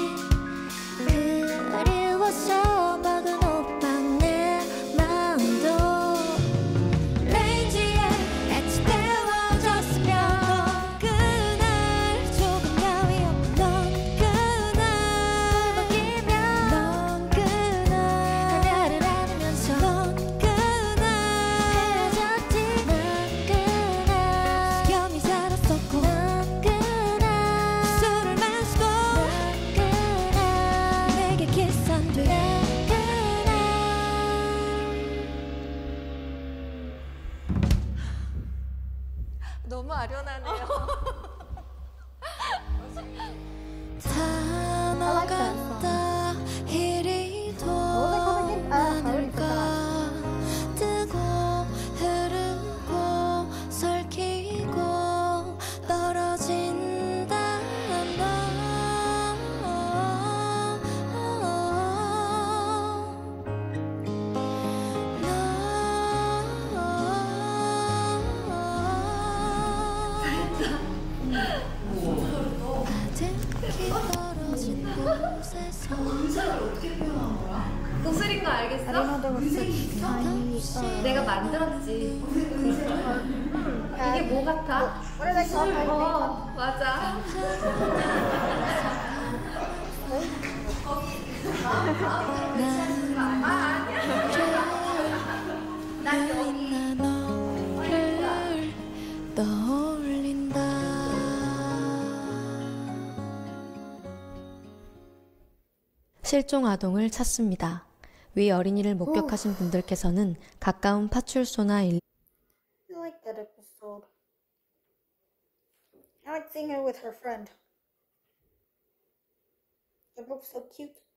그리워서 막은 옷방 내 마음도 레인지에 같이 데워졌으면 넌 그날 조금 야위었고 넌 그날 먹이면 넌 그날 하늘을 안으면서 넌 그날 헤어졌지 난 그날 수염이 자랐었고 난 그날 술을 마시고 난 그날 내게 키스한 뒤 난 그날 너무 아련하네요. 다 녹았다 이리도 않을까 뜨고 흐르고 설키고 떨어진다 아득히 떨어진 곳에서 구슬인 거 알겠어? 내가 만들었지. 이게 뭐 같아? 맞아. 나 너를 떠올린다 실종 아동을 찾습니다. 위 어린이를 목격하신 분들께서는 가까운 파출소나 I like that episode. I like seeing her with her friend. They're both so cute.